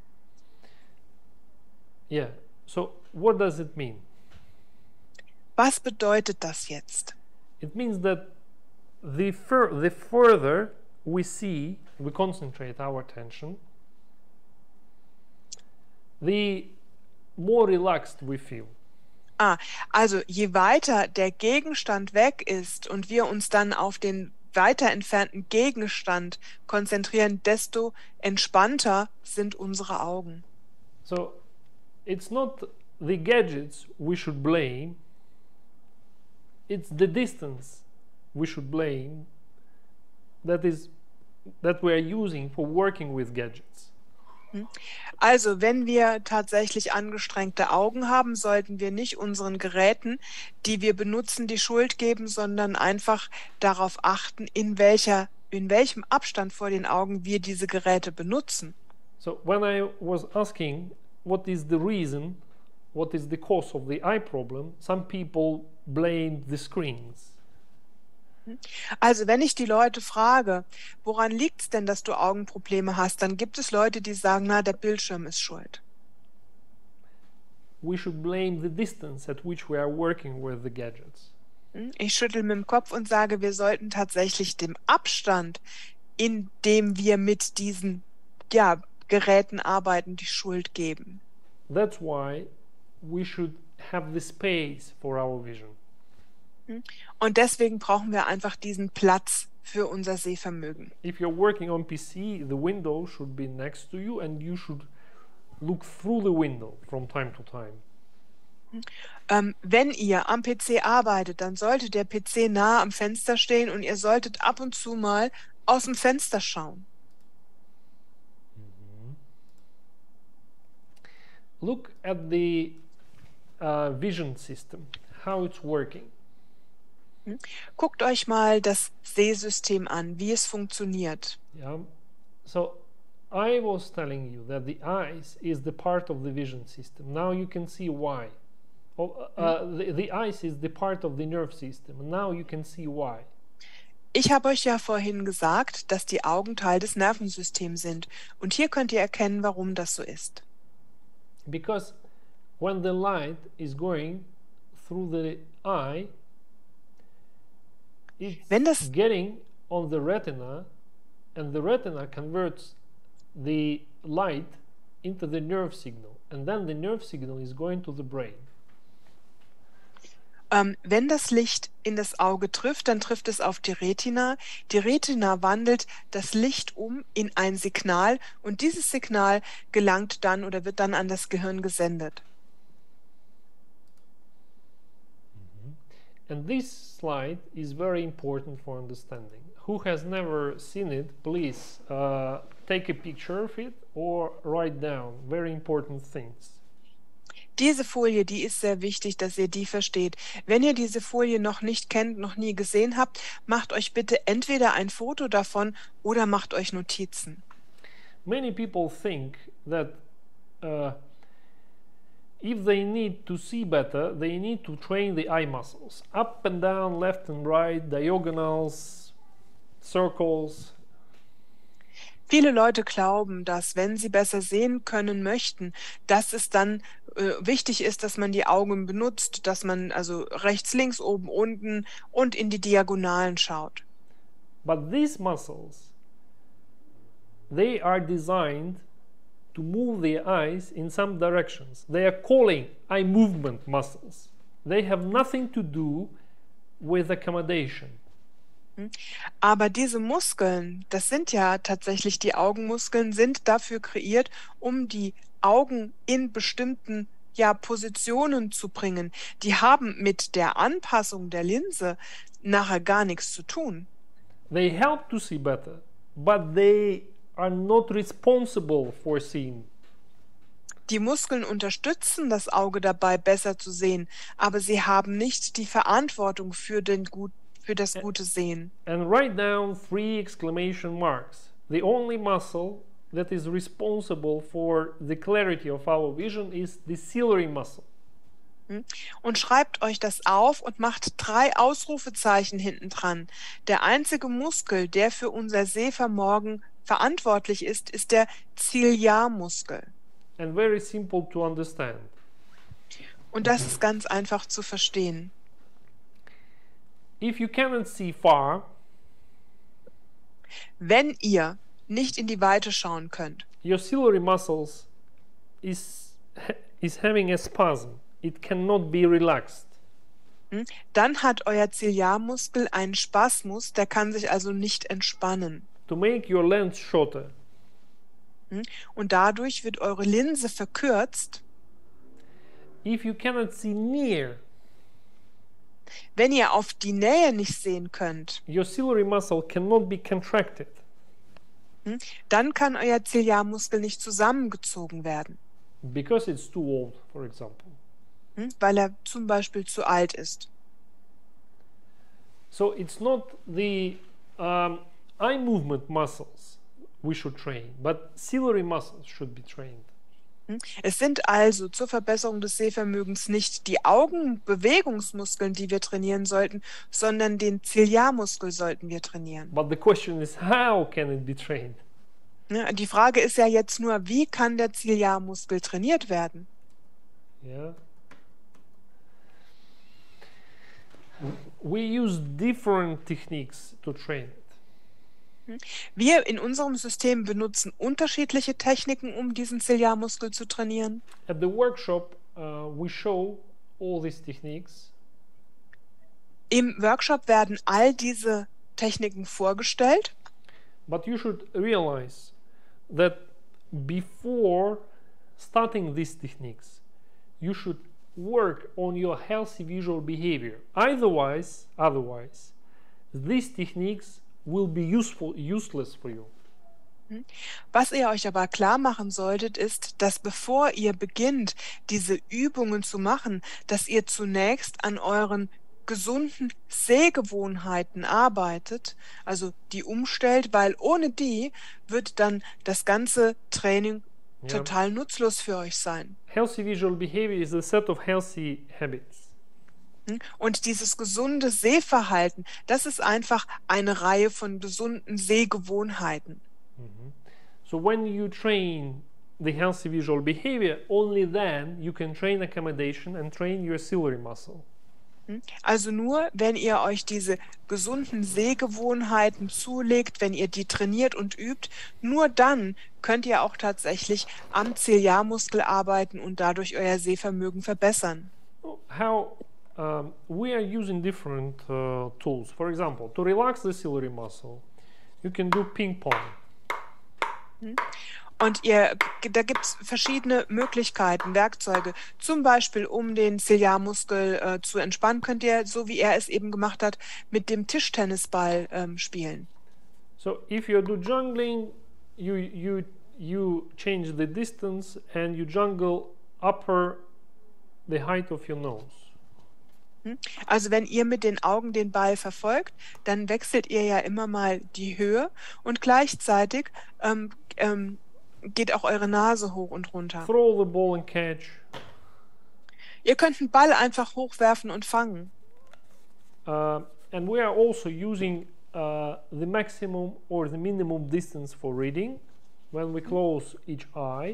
C: Yeah, so what does it mean?
B: Was bedeutet das jetzt?
C: It means that the, fur the further we see, we concentrate our attention, the more relaxed we feel.
B: Ah, also je weiter der Gegenstand weg ist und wir uns dann auf den weiter entfernten Gegenstand konzentrieren, desto entspannter sind unsere Augen.
C: So it's not the gadgets we should blame, it's the distance we should blame that is that we are using for working with gadgets.
B: Also, wenn wir tatsächlich angestrengte Augen haben, sollten wir nicht unseren Geräten, die wir benutzen, die Schuld geben, sondern einfach darauf achten, in welcher in welchem Abstand vor den Augen wir diese Geräte benutzen.
C: So when I was asking what is the reason, what is the cause of the eye problem, some people blamed the screens.
B: Also wenn ich die Leute frage, woran liegt es denn, dass du Augenprobleme hast, dann gibt es Leute, die sagen, na, der Bildschirm ist schuld.
C: We should blame the distance at which we are working with the gadgets.
B: Ich schüttel mit dem Kopf und sage, wir sollten tatsächlich dem Abstand, in dem wir mit diesen ja, Geräten arbeiten, die Schuld geben.
C: That's why we should have the space for our vision.
B: Und deswegen brauchen wir einfach diesen Platz für unser Sehvermögen.
C: If you're working on P C, the window should be next to you and you should look through the window from time to time.
B: Ähm, wenn ihr am P C arbeitet, dann sollte der P C nah am Fenster stehen und ihr solltet ab und zu mal aus dem Fenster schauen.
C: Mm-hmm. Look at the uh, vision system, how it's working.
B: Guckt euch mal das Sehsystem an, wie es funktioniert.
C: Yeah. So I was telling you that the eyes is the part of the vision system. Now you can see why. Oh, uh, the, the eyes is the part of the nerve system. Now you can see why.
B: Ich habe euch ja vorhin gesagt, dass die Augen Teil des Nervensystems sind. Und hier könnt ihr erkennen, warum das so ist.
C: Because when the light is going through the eye, it's
B: Wenn das-
C: getting on the retina, and the retina converts the light into the nerve signal, and then the nerve signal is going to the brain.
B: Ähm, wenn das Licht in das Auge trifft, dann trifft es auf die Retina. Die Retina wandelt das Licht um in ein Signal und dieses Signal gelangt dann oder wird dann an das Gehirn gesendet.
C: And this slide is very important for understanding. Who has never seen it, please uh, take a picture of it or write down very important things.
B: Diese Folie, die ist sehr wichtig, dass ihr die versteht. Wenn ihr diese Folie noch nicht kennt, noch nie gesehen habt, macht euch bitte entweder ein Foto davon oder macht euch Notizen.
C: Many people think that uh, if they need to see better, they need to train the eye muscles. Up and down, left and right, diagonals, circles.
B: Viele Leute glauben, dass wenn sie besser sehen können möchten, dass es dann äh, wichtig ist, dass man die Augen benutzt, dass man also rechts, links, oben, unten und in die Diagonalen schaut.
C: But these muscles, they are designed to move the eyes in some directions. They are calling eye movement muscles. They have nothing to do with accommodation.
B: Aber diese Muskeln, das sind ja tatsächlich die Augenmuskeln, sind dafür kreiert, um die Augen in bestimmten ja, Positionen zu bringen. Die haben mit der Anpassung der Linse nachher gar nichts zu tun.
C: They help to see better, but they are not responsible for seeing.
B: Die Muskeln unterstützen das Auge dabei, besser zu sehen, aber sie haben nicht die Verantwortung für, den gut, für das gute Sehen.
C: And write down three exclamation marks. The only muscle that is responsible for the clarity of our vision is the ciliary muscle.
B: Und schreibt euch das auf und macht drei Ausrufezeichen hinten dran. Der einzige Muskel, der für unser Sehvermögen verantwortlich ist, ist der Ziliarmuskel.
C: And very simple to understand.
B: Und das ist ganz einfach zu verstehen.
C: If you cannot see far,
B: Wenn ihr nicht in die Weite schauen könnt,
C: your ciliary muscles is is having a spasm. It cannot be relaxed.
B: dann hat euer Ziliarmuskel einen Spasmus, der kann sich also nicht entspannen.
C: To make your lens shorter,
B: Und dadurch wird eure Linse verkürzt.
C: if you cannot see near,
B: Wenn ihr auf die Nähe nicht sehen könnt,
C: your ciliary muscle cannot be contracted.
B: dann kann euer Ziliarmuskel nicht zusammengezogen werden,
C: Because it's too old, for example.
B: weil er zum Beispiel zu alt ist.
C: So it's not the um, eye movement muscles we should train, but ciliary muscles should be trained.
B: Es sind also zur Verbesserung des Sehvermögens nicht die Augenbewegungsmuskeln, die wir trainieren sollten, sondern den Ziliarmuskel sollten wir trainieren.
C: But the question is, how can it be trained?
B: Ja, die Frage ist ja jetzt nur, wie kann der Ziliarmuskel trainiert werden?
C: Yeah. We use different techniques to train it.
B: Wir in unserem System benutzen unterschiedliche Techniken, um diesen Ziliarmuskel zu trainieren.
C: At the workshop, uh, we show all these techniques.
B: Im Workshop werden all diese Techniken vorgestellt.
C: But you should realize that before starting these techniques, you should work on your healthy visual behavior. Otherwise, otherwise, these techniques will be useful, useless for you.
B: Was ihr euch aber klar machen solltet, ist, dass bevor ihr beginnt, diese Übungen zu machen, dass ihr zunächst an euren gesunden Sehgewohnheiten arbeitet, also die umstellt, weil ohne die wird dann das ganze Training
C: Yeah.
B: total nutzlos für euch sein.
C: Healthy visual behavior is a set of healthy habits.
B: Und dieses gesunde Sehverhalten, das ist einfach eine Reihe von gesunden Sehgewohnheiten.
C: Mm-hmm. So when you train the healthy visual behavior, only then you can train accommodation and train your ciliary muscle.
B: Also nur, wenn ihr euch diese gesunden Sehgewohnheiten zulegt, wenn ihr die trainiert und übt, nur dann könnt ihr auch tatsächlich am Ziliarmuskel arbeiten und dadurch euer Sehvermögen verbessern.
C: How um, we are using different uh, tools. For example, to relax the ciliary muscle, you can do ping pong.
B: Und ihr, da gibt es verschiedene Möglichkeiten, Werkzeuge. Zum Beispiel, um den Ziliarmuskel äh, zu entspannen, könnt ihr, so wie er es eben gemacht hat, mit dem Tischtennisball ähm, spielen.
C: So if you do jungling, you you you change the distance and you jungle upper the height of your nose.
B: Also wenn ihr mit den Augen den Ball verfolgt, dann wechselt ihr ja immer mal die Höhe und gleichzeitig ähm, ähm, geht auch eure Nase hoch und runter.
C: Throw the ball and catch.
B: Ihr könnt einen Ball einfach hochwerfen und fangen.
C: Uh, and we are also using uh, the maximum or the minimum distance for reading when we close each eye.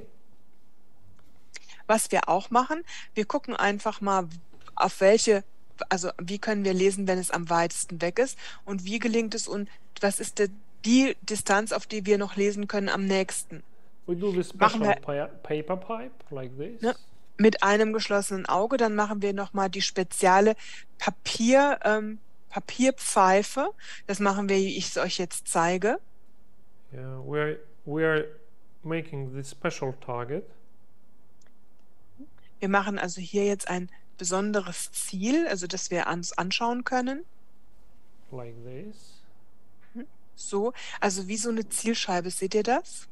B: Was wir auch machen, wir gucken einfach mal, auf welche, also wie können wir lesen, wenn es am weitesten weg ist und wie gelingt es und was ist die, die Distanz, auf die wir noch lesen können am nächsten.
C: We do the
B: Machen
C: special
B: wir-
C: pa paper pipe like this.
B: Ja. Mit einem geschlossenen Auge, dann machen wir nochmal die spezielle Papier, ähm, Papierpfeife. Das machen wir, wie ich es euch jetzt zeige.
C: Yeah, we are we are making this special target.
B: Wir machen also hier jetzt ein besonderes Ziel, also das wir uns anschauen können.
C: Like this.
B: So, also wie so eine Zielscheibe, seht ihr das?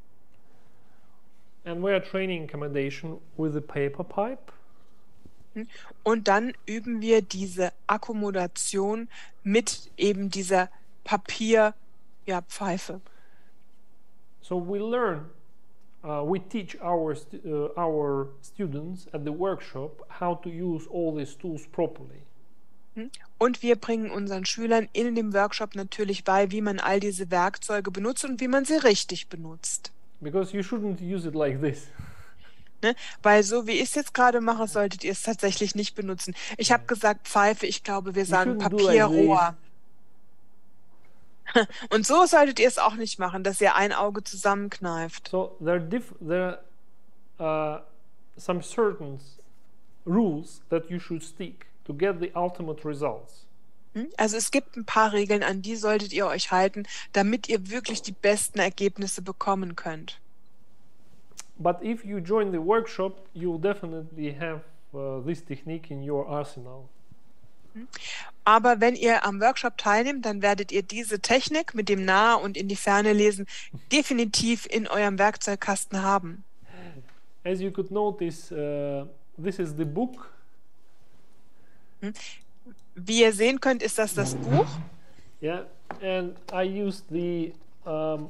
C: And we are training accommodation with the paper pipe.
B: Und dann üben wir diese Akkommodation mit eben dieser Papier, ja, Pfeife.
C: So we learn, uh, we teach our stu uh, our students at the workshop how to use all these tools properly.
B: Und wir bringen unseren Schülern in dem Workshop natürlich bei, wie man all diese Werkzeuge benutzt und wie man sie richtig benutzt.
C: Because you shouldn't use it like this.
B: Ne? Weil so wie ich es jetzt gerade mache, solltet ihr es tatsächlich nicht benutzen. Ich habe gesagt Pfeife, ich glaube, wir sagen
C: shouldn't do like
B: Papierrohr. Und so solltet ihr es auch nicht machen, dass ihr ein Auge zusammenkneift.
C: So there are diff there are uh, some certain rules that you should stick to get the ultimate results.
B: Hm? Also es gibt ein paar Regeln, an die solltet ihr euch halten, damit ihr wirklich die besten Ergebnisse bekommen könnt.
C: But if you join the workshop, you'll definitely have uh, this technique in your arsenal.
B: Aber wenn ihr am Workshop teilnehmt, dann werdet ihr diese Technik mit dem Nah- und in die Ferne lesen definitiv in eurem Werkzeugkasten haben.
C: As you could notice, uh, this is the book.
B: Wie ihr sehen könnt, ist das das Buch.
C: Yeah, and I used the um,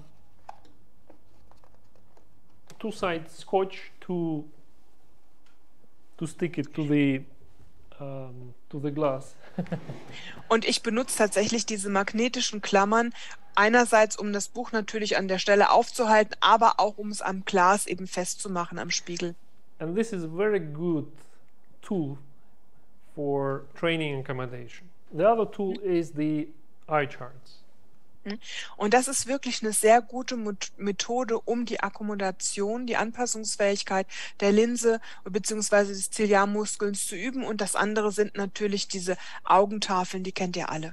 C: two-side scotch to to stick it to the um, to the glass.
B: Und ich benutze tatsächlich diese magnetischen Klammern, einerseits um das Buch natürlich an der Stelle aufzuhalten, aber auch um es am Glas eben festzumachen, am Spiegel.
C: And this is a very good tool for training and accommodation. The other tool is the eye charts.
B: Und das ist wirklich eine sehr gute Methode, um die Akkommodation, die Anpassungsfähigkeit der Linse bzw. des Ziliarmuskels zu üben. Und das andere sind natürlich diese Augentafeln, die kennt ihr alle.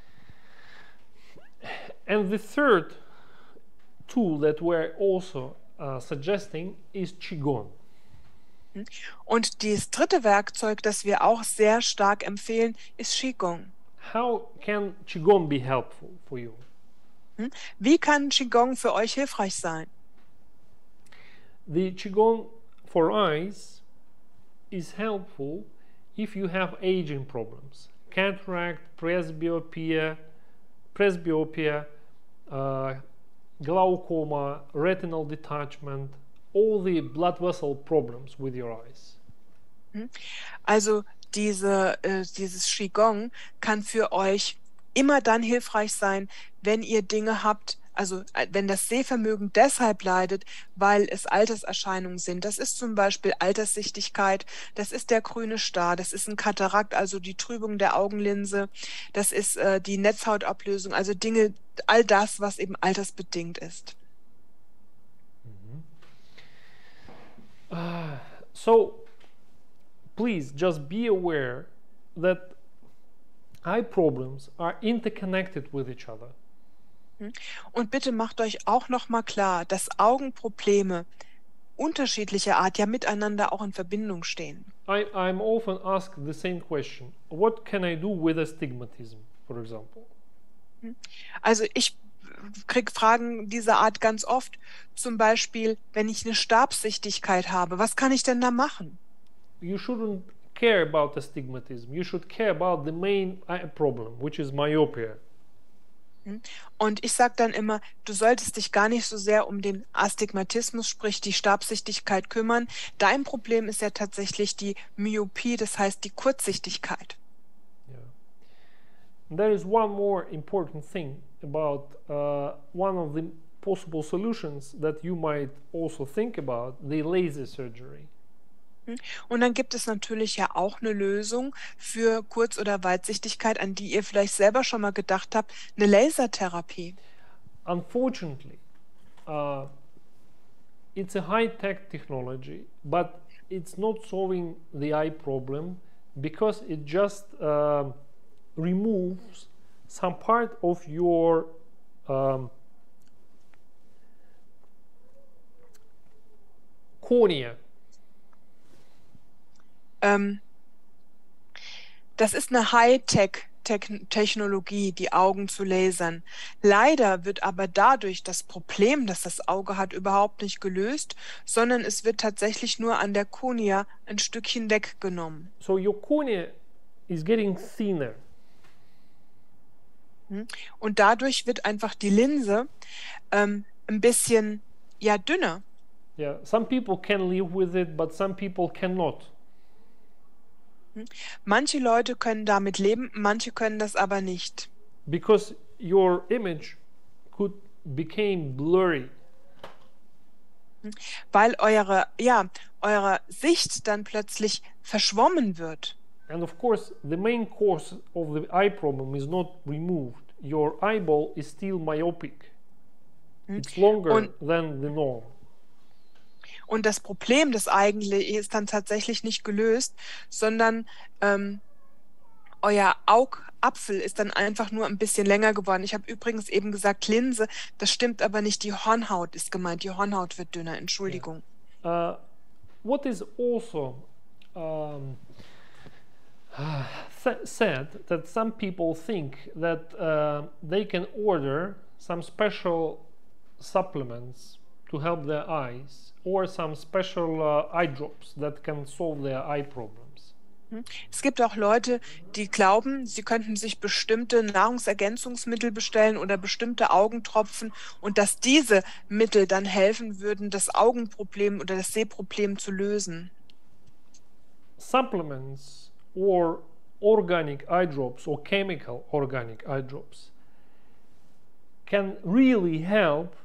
C: And the third tool that we're also uh, suggesting is Qigong.
B: Und das dritte Werkzeug, das wir auch sehr stark empfehlen, ist Qigong.
C: How can Qigong be helpful for you?
B: Wie kann Qigong für euch hilfreich sein?
C: The Qigong for eyes is helpful if you have aging problems, cataract, presbyopia, presbyopia, uh, glaucoma, retinal detachment, all the blood vessel problems with your eyes.
B: Also diese, äh, dieses Qigong kann für euch immer dann hilfreich sein, wenn ihr Dinge habt, also wenn das Sehvermögen deshalb leidet, weil es Alterserscheinungen sind. Das ist zum Beispiel Alterssichtigkeit, das ist der grüne Star, das ist ein Katarakt, also die Trübung der Augenlinse, das ist äh, die Netzhautablösung, also Dinge, all das, was eben altersbedingt ist.
C: Mm-hmm. uh, so, please just be aware that eye problems are interconnected with each other.
B: Und bitte macht euch auch noch mal klar, dass Augenprobleme unterschiedlicher Art ja miteinander auch in Verbindung stehen.
C: I, I'm often asked the same question. What can I do with astigmatism, for example?
B: Also ich kriege Fragen dieser Art ganz oft. Zum Beispiel, wenn ich eine Stabsichtigkeit habe, was kann ich denn da machen?
C: You shouldn't care about astigmatism. You should care about the main eye problem, which is myopia.
B: Und ich sage dann immer, du solltest dich gar nicht so sehr um den Astigmatismus, sprich die Stabsichtigkeit kümmern. Dein Problem ist ja tatsächlich die Myopie, das heißt die Kurzsichtigkeit.
C: Yeah. And there is one more important thing about uh, one of the possible solutions that you might also think about, the laser surgery.
B: Und dann gibt es natürlich ja auch eine Lösung für Kurz- oder Weitsichtigkeit, an die ihr vielleicht selber schon mal gedacht habt, eine Lasertherapie.
C: Unfortunately, uh, it's a high-tech technology, but it's not solving the eye problem because it just uh, removes some part of your um, cornea.
B: Ähm, das ist eine Hightech-Technologie, die Augen zu lasern. Leider wird aber dadurch das Problem, das das Auge hat, überhaupt nicht gelöst, sondern es wird tatsächlich nur an der Kornea ein Stückchen weggenommen.
C: So your cornea is getting thinner.
B: Und dadurch wird einfach die Linse ähm, ein bisschen ja, dünner.
C: Yeah, some people can live with it, but some people cannot.
B: Manche Leute können damit leben, manche können das aber nicht.
C: Because your image could become blurry.
B: Weil eure, ja, eure Sicht dann plötzlich verschwommen wird.
C: And of course, the main cause of the eye problem is not removed. Your eyeball is still myopic. It's longer
B: Und
C: than the norm.
B: Und das Problem des eigentlich ist dann tatsächlich nicht gelöst, sondern ähm, euer Augapfel ist dann einfach nur ein bisschen länger geworden. Ich habe übrigens eben gesagt Linse, das stimmt aber nicht, die Hornhaut ist gemeint. Die Hornhaut wird dünner, Entschuldigung.
C: Yeah. Uh, what is also um, said that some people think that uh, they can order some special supplements to help their eyes, or some special uh, eye drops that can solve their eye problems.
B: Es gibt auch Leute, die glauben, sie könnten sich bestimmte Nahrungsergänzungsmittel bestellen oder bestimmte Augentropfen und dass diese Mittel dann helfen würden, das Augenproblem oder das Sehproblem zu lösen.
C: Supplements or organic eye drops or chemical organic eye drops can really help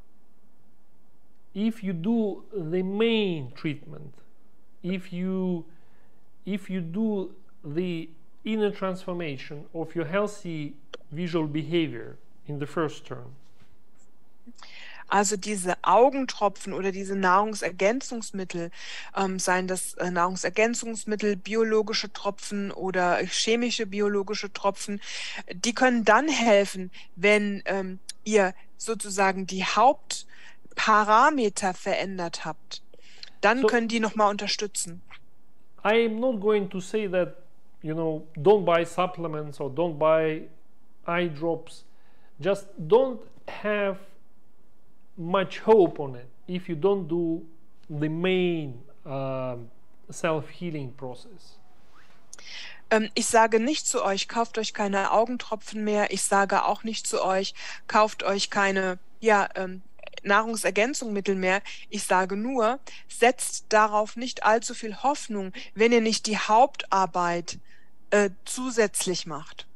C: if you do the main treatment, if you if you do the inner transformation of your healthy visual behavior in the first term.
B: Also diese Augentropfen oder diese Nahrungsergänzungsmittel, ähm, seien das äh, Nahrungsergänzungsmittel, biologische Tropfen oder chemische biologische Tropfen, die können dann helfen, wenn ähm, ihr sozusagen die Hauptparameter verändert habt. Dann
C: So-
B: können die nochmal unterstützen.
C: I am not going to say that, you know, don't buy supplements or don't buy eye drops. Just don't have much hope on it if you don't do the main um, self-healing process.
B: Ähm, ich sage nicht zu euch, kauft euch keine Augentropfen mehr. Ich sage auch nicht zu euch, kauft euch keine ja, ähm, Nahrungsergänzungsmittel mehr. Ich sage nur, setzt darauf nicht allzu viel Hoffnung, wenn ihr nicht die Hauptarbeit äh, zusätzlich macht.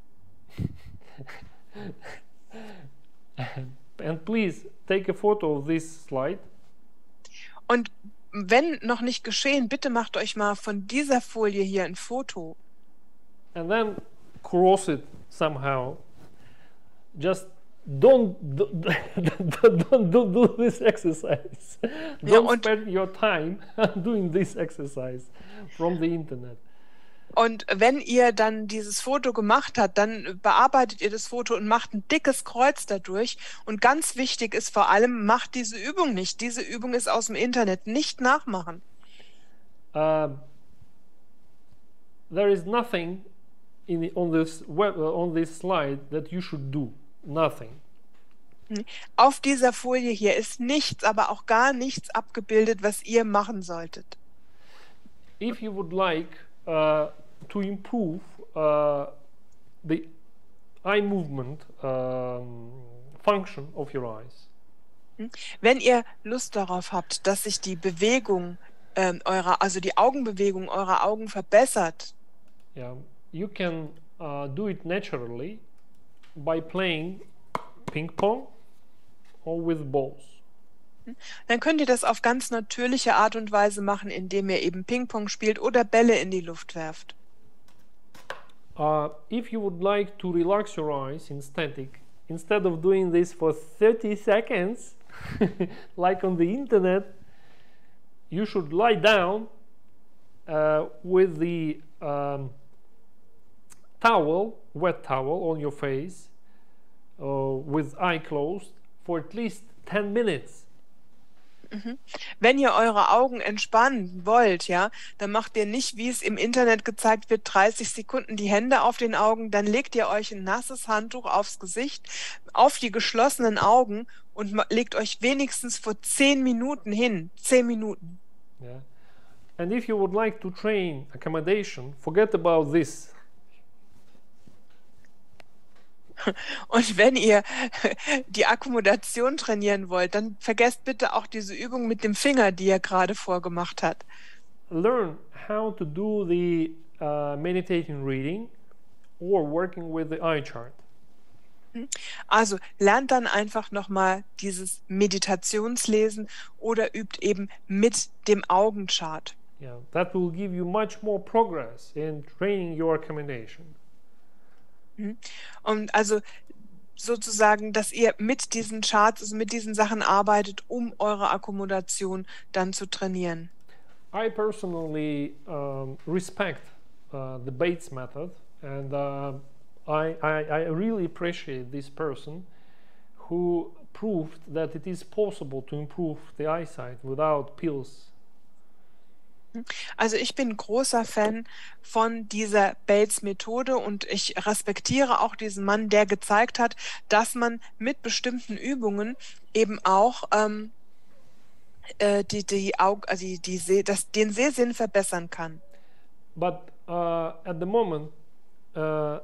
C: And please take a photo of this slide.
B: Und wenn noch nicht geschehen, bitte macht euch mal von dieser Folie hier ein Foto.
C: And then cross it somehow. Just don't don't, don't, don't do this exercise.
B: Ja,
C: Don't
B: und-
C: spend your time doing this exercise from the internet.
B: Und wenn ihr dann dieses Foto gemacht habt, dann bearbeitet ihr das Foto und macht ein dickes Kreuz dadurch. Und ganz wichtig ist vor allem, macht diese Übung nicht. Diese Übung ist aus dem Internet. Nicht nachmachen.
C: Uh, there is nothing in the, on this web uh, on this slide that you should do. Nothing.
B: Auf dieser Folie hier ist nichts, aber auch gar nichts abgebildet, was ihr machen solltet.
C: If you would like uh, to improve uh, the eye movement um, function of your eyes,
B: Wenn ihr Lust darauf habt, dass sich die Bewegung ähm, eurer, also die Augenbewegung eurer Augen verbessert,
C: yeah, you can uh, do it naturally by playing ping pong or with balls.
B: dann könnt ihr das auf ganz natürliche Art und Weise machen, indem ihr eben Ping-Pong spielt oder Bälle in die Luft werft.
C: Uh, if you would like to relax your eyes in static, instead of doing this for thirty seconds, like on the internet, you should lie down uh, with the um, towel, wet towel on your face, uh, with eye closed for at least ten minutes.
B: Wenn ihr eure Augen entspannen wollt, ja, dann macht ihr nicht, wie es im Internet gezeigt wird, dreißig Sekunden die Hände auf den Augen, dann legt ihr euch ein nasses Handtuch aufs Gesicht, auf die geschlossenen Augen und ma- legt euch wenigstens vor zehn Minuten hin. Zehn Minuten.
C: Yeah. And if you would like to train accommodation, forget about this.
B: Und wenn ihr die Akkommodation trainieren wollt, dann vergesst bitte auch diese Übung mit dem Finger, die ihr gerade vorgemacht habt.
C: Learn how to do the uh, meditating reading or working with the eye chart.
B: Also lernt dann einfach nochmal dieses Meditationslesen oder übt eben mit dem Augenchart.
C: Yeah, that will give you much more progress in training your accommodation.
B: Und also sozusagen, dass ihr mit diesen Charts, also mit diesen Sachen arbeitet, um eure Akkommodation dann zu trainieren.
C: I personally um, respect uh, the Bates method, and uh, I, I, I really appreciate this person who proved that it is possible to improve the eyesight without pills.
B: Also ich bin großer Fan von dieser Bates-Methode und ich respektiere auch diesen Mann, der gezeigt hat, dass man mit bestimmten Übungen eben auch ähm, äh, die, die Aug, also die, die Seh, das, den Sehsinn verbessern kann.
C: But uh, at the moment, uh,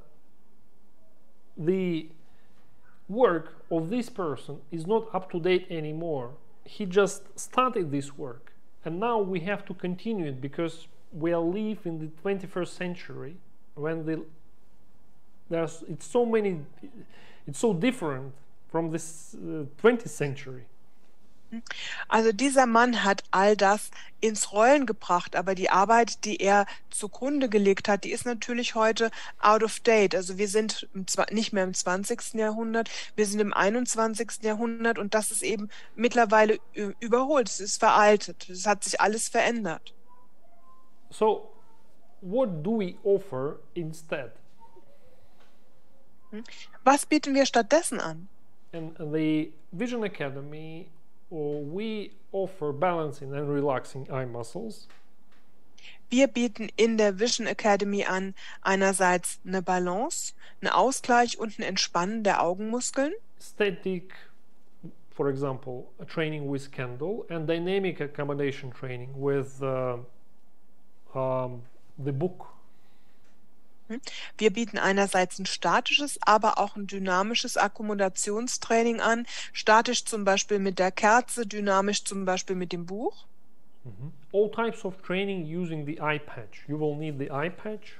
C: the work of this person is not up to date anymore. He just started this work, and now we have to continue it because we live in the twenty-first century when the there's it's so many it's so different from this uh, twentieth century.
B: Also dieser Mann hat all das ins Rollen gebracht, aber die Arbeit, die er zugrunde gelegt hat, die ist natürlich heute out of date. Also wir sind im, nicht mehr im zwanzigsten Jahrhundert, wir sind im einundzwanzigsten Jahrhundert und das ist eben mittlerweile überholt, es ist veraltet, es hat sich alles verändert.
C: So, what do we offer instead?
B: Was bieten wir stattdessen an?
C: In the Vision Academy, we offer balancing and relaxing eye muscles.
B: Wir bieten in der Vision Academy an einerseits eine Balance, einen Ausgleich und ein Entspannen der Augenmuskeln.
C: Static, for example, training with candle, and dynamic accommodation training with uh, um, the book.
B: Wir bieten einerseits ein statisches, aber auch ein dynamisches Akkommodationstraining an. Statisch zum Beispiel mit der Kerze, dynamisch zum Beispiel mit dem Buch.
C: Mm-hmm. All types of training using the eye patch. You will need the eye patch.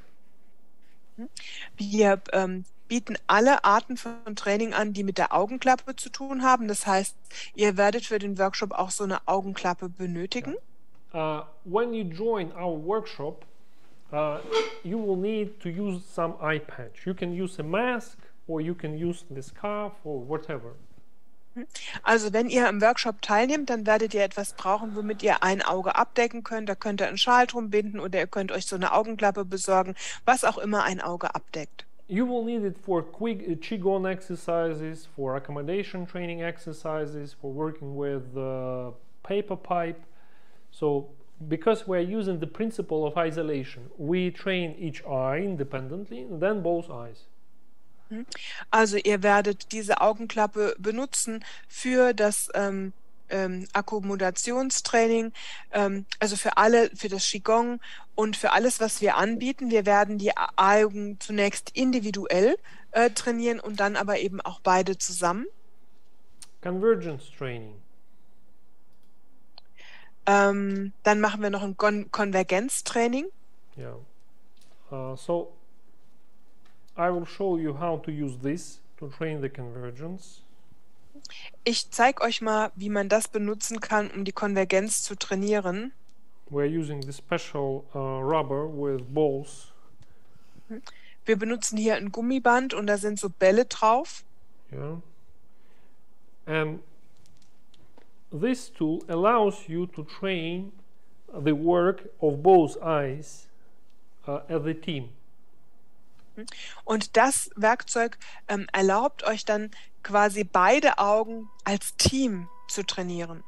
B: Wir ähm, bieten alle Arten von Training an, die mit der Augenklappe zu tun haben. Das heißt, ihr werdet für den Workshop auch so eine Augenklappe benötigen.
C: Uh, when you join our workshop, Uh, you will need to use some eye patch. You can use a mask or you can use the scarf or whatever.
B: Also wenn ihr am Workshop teilnehmt, dann werdet ihr etwas brauchen, womit ihr ein Auge abdecken könnt. Da könnt ihr einen Schal drum binden oder ihr könnt euch so eine Augenklappe besorgen, was auch immer ein Auge abdeckt.
C: You will need it for quick uh, Qigong exercises, for accommodation training exercises, for working with uh, paper pipe. So because we're using the principle of isolation, we train each eye independently and then both eyes.
B: Also ihr werdet diese Augenklappe benutzen für das ähm, ähm, Akkommodationstraining, ähm, also für alle, für das Qigong und für alles, was wir anbieten. Wir werden die Augen zunächst individuell äh, trainieren und dann aber eben auch beide zusammen.
C: Convergence training.
B: Ähm, dann machen wir noch ein Kon Konvergenztraining.
C: Yeah. Uh, so I will show you how to use this to train the convergence.
B: Ich zeige euch mal, wie man das benutzen kann, um die Konvergenz zu trainieren.
C: We're using the special uh, rubber with balls.
B: Wir benutzen hier ein Gummiband und da sind so Bälle drauf.
C: Yeah. And this tool allows you to train the work of both eyes uh, as a team.
B: Und das Werkzeug ähm, erlaubt euch dann quasi beide Augen als Team zu trainieren.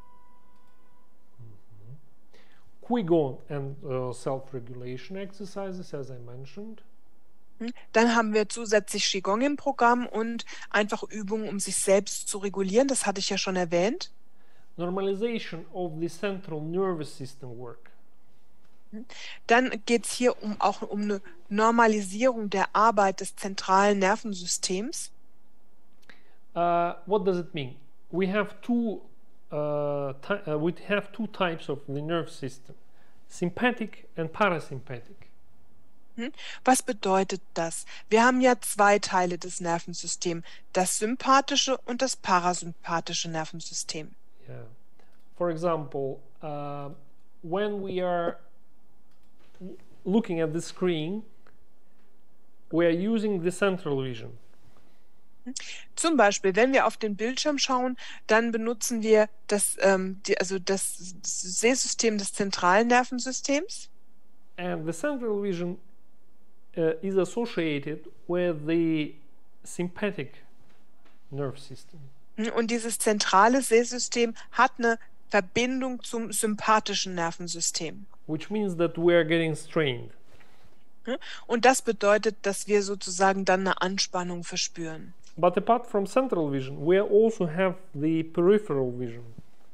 C: Mm-hmm. Qigong and uh, self-regulation exercises, as I mentioned.
B: Dann haben wir zusätzlich Qigong im Programm und einfach Übungen, um sich selbst zu regulieren. Das hatte ich ja schon erwähnt.
C: Normalization of the central nervous system work.
B: Dann geht es hier um, auch um eine Normalisierung der Arbeit des zentralen Nervensystems.
C: Uh, what does it mean? We have two uh, uh, we have two types of the nerve system, sympathetic and parasympathetic.
B: Was bedeutet das? Wir haben ja zwei Teile des Nervensystems, das sympathische und das parasympathische Nervensystem.
C: Yeah. For example, uh, when we are looking at the screen, we are using the central vision.
B: Zum Beispiel, wenn wir auf den Bildschirm schauen, dann benutzen wir das, ähm, die, also das Sehsystem des zentralen Nervensystems.
C: And the central vision uh, is associated with the sympathetic nerve system.
B: Und dieses zentrale Sehsystem hat eine Verbindung zum sympathischen Nervensystem.
C: Which means that we are getting strained.
B: Und das bedeutet, dass wir sozusagen dann eine Anspannung verspüren.
C: But apart from central vision, we also have the peripheral vision.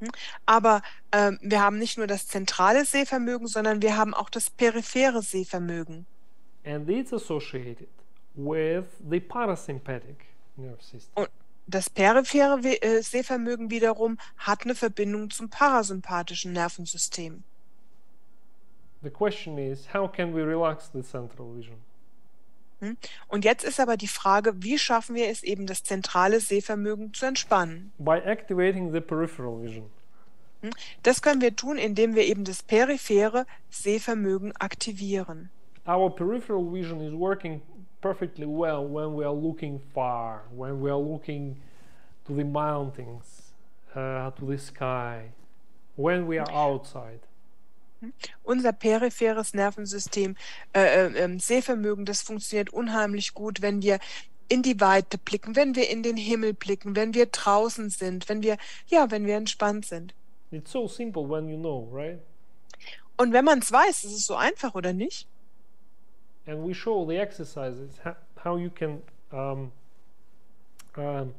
B: Aber ähm, wir haben nicht nur das zentrale Sehvermögen, sondern wir haben auch das periphere Sehvermögen.
C: And it's associated with the parasympathetic nerve system.
B: Und das periphere We- äh, Sehvermögen wiederum hat eine Verbindung zum parasympathischen Nervensystem.
C: The question is, how can we relax the central vision?
B: Hm? Und jetzt ist aber die Frage, wie schaffen wir es eben, das zentrale Sehvermögen zu entspannen?
C: By activating the peripheral vision.
B: Hm? Das können wir tun, indem wir eben das periphere Sehvermögen aktivieren.
C: Our peripheral vision is working perfectly well when we are looking far, when we are looking to the mountains, uh, to the sky, when we are outside.
B: Unser peripheres Nervensystem, äh, äh, Sehvermögen, das funktioniert unheimlich gut, wenn wir in die Weite blicken, wenn wir in den Himmel blicken, wenn wir draußen sind, wenn wir, ja, wenn wir entspannt sind.
C: It's so simple when you know, right?
B: Und wenn man es weiß, ist es so einfach, oder nicht?
C: And we show the exercises, how, how you can um, um,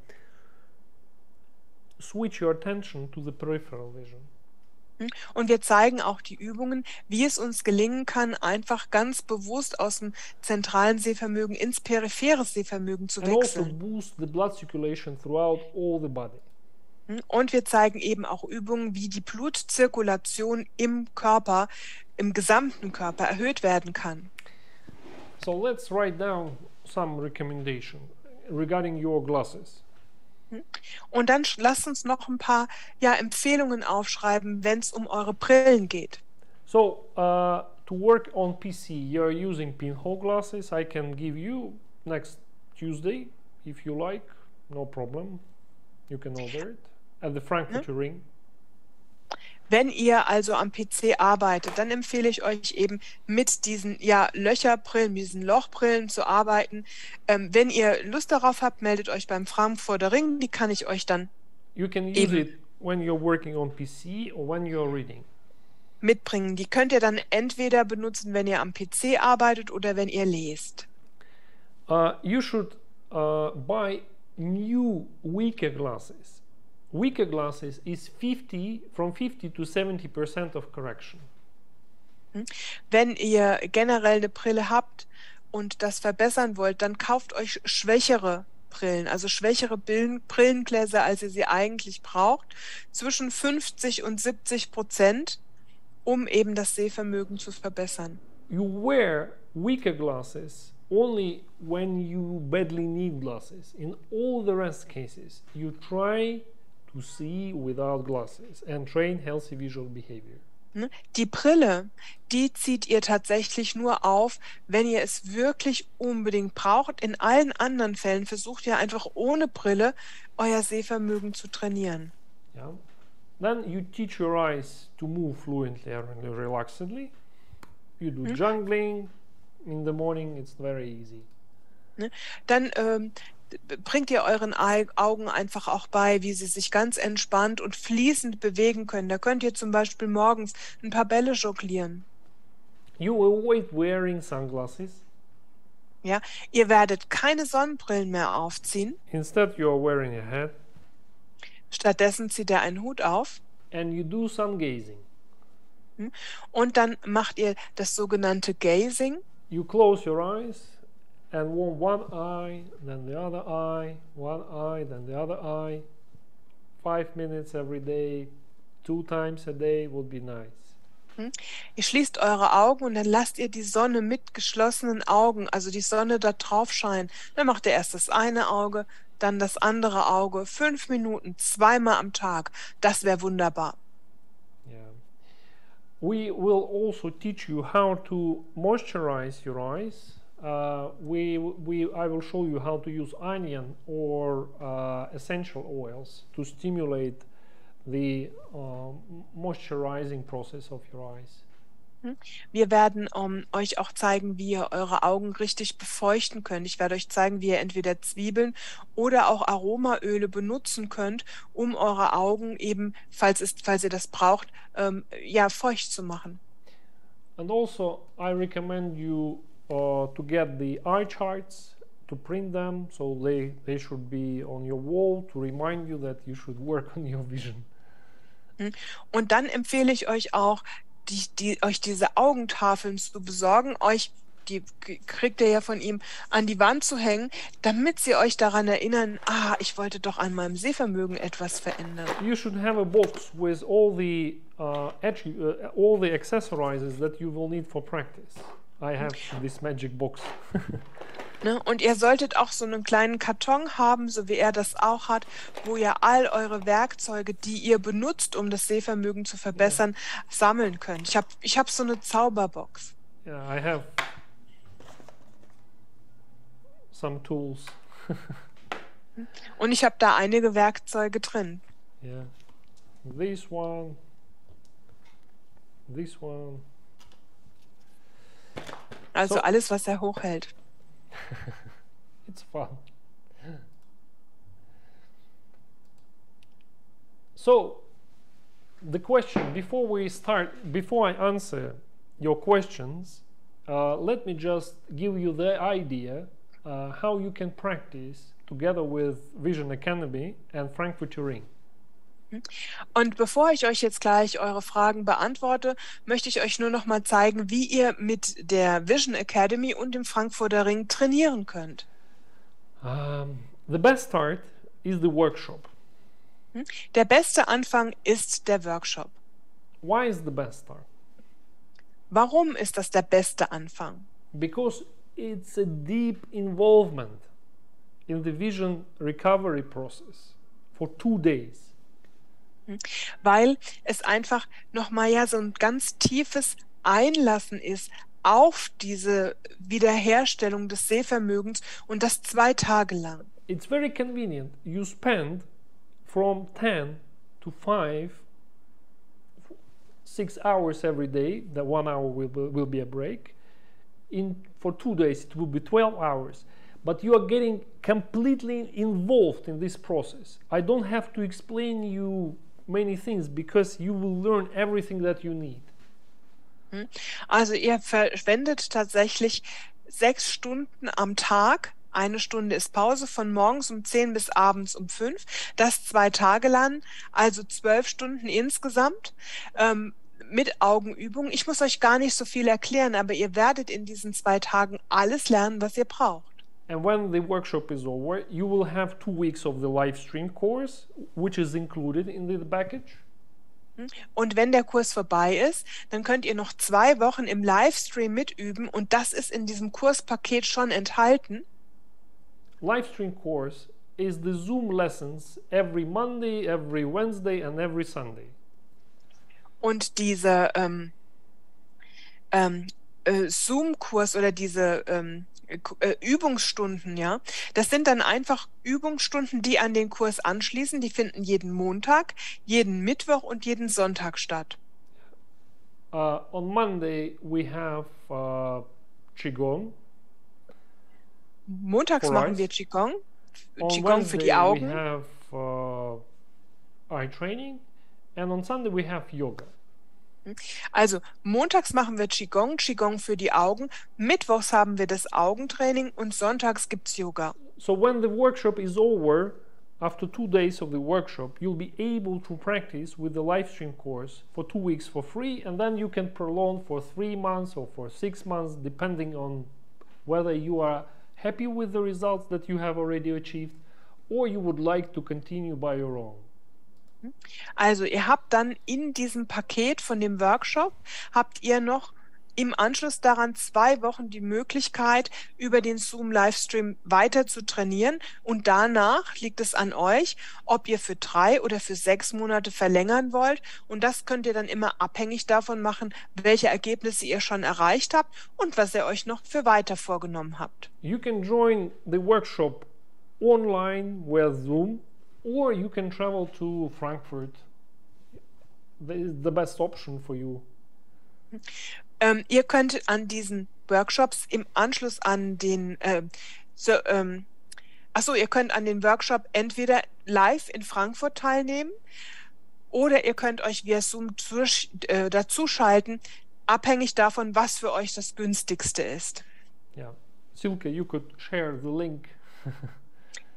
C: switch your attention to the peripheral vision.
B: Und wir zeigen auch die Übungen, wie es uns gelingen kann, einfach ganz bewusst aus dem zentralen Sehvermögen ins periphere Sehvermögen zu
C: And also
B: wechseln.
C: boost the blood circulation throughout all the body.
B: Und wir zeigen eben auch Übungen, wie die Blutzirkulation im Körper, im gesamten Körper erhöht werden kann.
C: So let's write down some recommendation regarding your glasses.
B: Und dann sch- lasst uns noch ein paar ja, Empfehlungen aufschreiben, wenn es um eure Brillen geht.
C: So uh, to work on P C, you're using pinhole glasses. I can give you next Tuesday if you like. No problem. You can order it at the Frankfurter Ring.
B: Wenn ihr also am P C arbeitet, dann empfehle ich euch eben mit diesen ja, Löcherbrillen, mit diesen Lochbrillen zu arbeiten. Ähm, wenn ihr Lust darauf habt, meldet euch beim Frankfurter Ring. Die kann ich euch dann
C: You can use
B: Eben.
C: it when you're working on P C or when you're reading.
B: mitbringen. Die könnt ihr dann entweder benutzen, wenn ihr am P C arbeitet oder wenn ihr lest.
C: Uh, you should uh, buy new weaker glasses. Weaker glasses is fifty from fifty to seventy percent of correction.
B: Wenn ihr generell eine Brille habt und das verbessern wollt, dann kauft euch schwächere Brillen, also schwächere Brillen, Brillengläser, als ihr sie eigentlich braucht, zwischen fünfzig und siebzig Prozent, um eben das Sehvermögen zu verbessern.
C: You wear weaker glasses only when you badly need glasses. In all the rest cases, you try to see without glasses and train healthy visual behavior.
B: Ne? Die Brille, die zieht ihr tatsächlich nur auf, wenn ihr es wirklich unbedingt braucht. In allen anderen Fällen versucht ihr einfach ohne Brille euer Sehvermögen zu trainieren.
C: Yeah. Then you teach your eyes to move fluently and relaxedly. You do jungling in the morning, it's very easy.
B: Ne? Dann ähm, b- bringt ihr euren Ei- Augen einfach auch bei, wie sie sich ganz entspannt und fließend bewegen können. Da könnt ihr zum Beispiel morgens ein paar Bälle jonglieren.
C: You avoid wearing sunglasses.
B: Ja? Ihr werdet keine Sonnenbrillen mehr aufziehen.
C: Instead, you are wearing a hat
B: Stattdessen zieht ihr einen Hut auf.
C: and you do sun gazing.
B: Und dann macht ihr das sogenannte Gazing.
C: You close your eyes and one, one eye, then the other eye, one eye, then the other eye. Five minutes every day, two times a day would be nice.
B: Ihr schließt eure Augen und dann lasst ihr die Sonne mit geschlossenen Augen, also die Sonne da drauf scheinen. Dann macht ihr erst das eine Auge, dann das andere Auge. Fünf Minuten, zweimal am Tag. Das wäre wunderbar.
C: Yeah. We will also teach you how to moisturize your eyes. Uh, we, we, I will show you how to use onion or uh, essential oils to stimulate the uh, moisturizing process of your eyes.
B: Wir werden um, euch auch zeigen, wie ihr eure Augen richtig befeuchten könnt. Ich werde euch zeigen, wie ihr entweder Zwiebeln oder auch Aromaöle benutzen könnt, um eure Augen eben, falls, es, falls ihr das braucht, ähm, ja, feucht zu machen.
C: And also, I recommend you uh, to get the eye charts, to print them, so they, they should be on your wall to remind you that you should work on your vision.
B: Und dann empfehle ich euch auch, die, die, euch diese Augentafeln zu besorgen, euch, die kriegt ihr ja von ihm, an die Wand zu hängen, damit sie euch daran erinnern, ah, ich wollte doch an meinem Sehvermögen etwas verändern.
C: You should have a box with all the uh, uh, all the accessories that you will need for practice. I have this magic box.
B: Ne? Und ihr solltet auch so einen kleinen Karton haben, so wie er das auch hat, wo ihr all eure Werkzeuge, die ihr benutzt, um das Sehvermögen zu verbessern, yeah. sammeln könnt. Ich habe ich hab so eine Zauberbox.
C: Yeah, I have some tools.
B: Und ich habe da einige Werkzeuge drin.
C: Yeah. This one. This one.
B: Also
C: so,
B: alles, was er hochhält.
C: It's fun. So, the question, before we start, before I answer your questions, uh, let me just give you the idea uh, how you can practice together with Vision Academy and Frankfurter Ring.
B: Und bevor ich euch jetzt gleich eure Fragen beantworte, möchte ich euch nur noch mal zeigen, wie ihr mit der Vision Academy und dem Frankfurter Ring trainieren könnt.
C: Um, the best start is the workshop.
B: Der beste Anfang ist der Workshop.
C: Why is the best start?
B: Warum ist das der beste Anfang?
C: Because it's a deep involvement in the vision recovery process for two days.
B: Weil es einfach nochmal ja so ein ganz tiefes Einlassen ist auf diese Wiederherstellung des Sehvermögens und das zwei Tage lang.
C: It's very convenient. You spend from ten to five, six hours every day. The one hour will be, will be a break. In for two days it will be twelve hours. But you are getting completely involved in this process. I don't have to explain you many things because you will learn everything that you need.
B: Also ihr verschwendet tatsächlich sechs Stunden am Tag. Eine Stunde ist Pause von morgens um zehn bis abends um fünf. Das zwei Tage lang, also zwölf Stunden insgesamt. Ähm, mit Augenübungen. Ich muss euch gar nicht so viel erklären, aber ihr werdet in diesen zwei Tagen alles lernen, was ihr braucht.
C: And when the workshop is over, you will have two weeks of the live stream course, which is included in the package.
B: Und wenn der Kurs vorbei ist, dann könnt ihr noch zwei Wochen im Livestream mitüben und das ist in diesem Kurspaket schon enthalten.
C: Livestream course is the Zoom lessons every Monday, every Wednesday and every Sunday.
B: Und dieser ähm, ähm, äh, Zoom-Kurs oder diese ähm, Übungsstunden, ja, das sind dann einfach Übungsstunden, die an den Kurs anschließen. Die finden jeden Montag, jeden Mittwoch und jeden Sonntag statt.
C: Uh, on Monday we have uh, Qigong.
B: Montags
C: for
B: machen
C: eyes.
B: wir Qigong.
C: On
B: Qigong für
C: Wednesday
B: die Augen.
C: we have uh, eye training and on Sunday we have yoga.
B: Also montags machen wir Qigong, Qigong für die Augen, mittwochs haben wir das Augentraining und sonntags gibt's Yoga.
C: So when the workshop is over, after two days of the workshop, you'll be able to practice with the live stream course for two weeks for free, and then you can prolong for three months or for six months, depending on whether you are happy with the results that you have already achieved or you would like to continue by your own.
B: Also ihr habt dann in diesem Paket von dem Workshop, habt ihr noch im Anschluss daran zwei Wochen die Möglichkeit, über den Zoom-Livestream weiter zu trainieren und danach liegt es an euch, ob ihr für drei oder für sechs Monate verlängern wollt und das könnt ihr dann immer abhängig davon machen, welche Ergebnisse ihr schon erreicht habt und was ihr euch noch für weiter vorgenommen habt.
C: You can join the workshop online with Zoom. Or you can travel to Frankfurt. That is the best option for you.
B: Ähm, ihr könnt an diesen Workshops im Anschluss an den, äh, so, ähm, achso, ihr könnt an den Workshop entweder live in Frankfurt teilnehmen oder ihr könnt euch via Zoom zu, äh, dazuschalten, abhängig davon, was für euch das günstigste ist.
C: Yeah, Silke, you could share the link.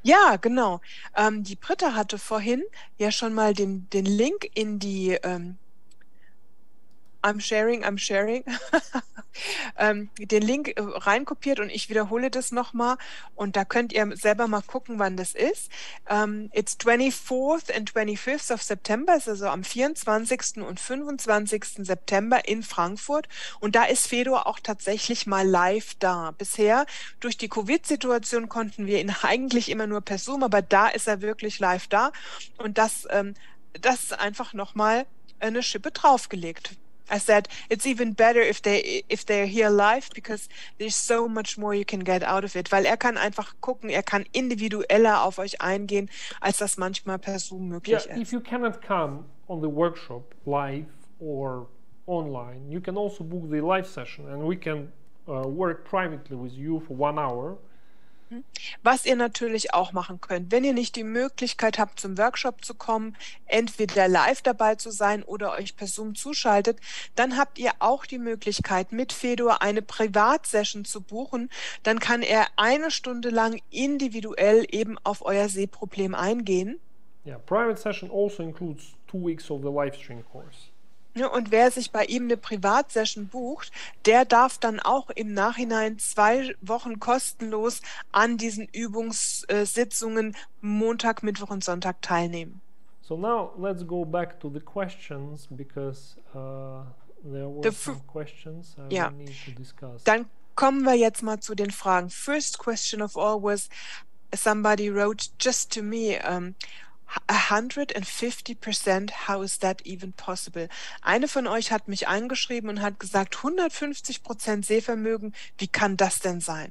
B: Ja, genau. Ähm, die Britta hatte vorhin ja schon mal den, den Link in die ähm, I'm sharing, I'm sharing, ähm, den Link äh, reinkopiert und ich wiederhole das nochmal und da könnt ihr selber mal gucken, wann das ist. Um, it's twenty-fourth and twenty-fifth of September, also am vierundzwanzigsten und fünfundzwanzigsten September in Frankfurt und da ist Fedor auch tatsächlich mal live da. Bisher durch die Covid-Situation konnten wir ihn eigentlich immer nur per Zoom, aber da ist er wirklich live da und das, ähm, das ist einfach nochmal eine Schippe draufgelegt. I said it's even better if they if they're here live because there's so much more you can get out of it, weil er kann einfach gucken, er kann individueller auf euch eingehen, als das manchmal per Zoom möglich
C: Yeah,
B: ist.
C: if you cannot come on the workshop live or online, you can also book the live session and we can uh, work privately with you for one hour.
B: Was ihr natürlich auch machen könnt, wenn ihr nicht die Möglichkeit habt, zum Workshop zu kommen, entweder live dabei zu sein oder euch per Zoom zuschaltet, dann habt ihr auch die Möglichkeit, mit Fedor eine Privatsession zu buchen. Dann kann er eine Stunde lang individuell eben auf euer Sehproblem eingehen.
C: Yeah, private session also includes two weeks of the live stream course.
B: Und wer sich bei ihm eine Privatsession bucht, der darf dann auch im Nachhinein zwei Wochen kostenlos an diesen Übungssitzungen Montag, Mittwoch und Sonntag teilnehmen.
C: So now let's go back to the questions because uh, there were some questions I
B: ja.
C: need to discuss.
B: Dann kommen wir jetzt mal zu den Fragen. First question of all was somebody wrote just to me. Um, one hundred fifty percent, how is that even possible? Eine von euch hat mich angeschrieben und hat gesagt, hundertfünfzig Prozent Sehvermögen, wie kann das denn sein?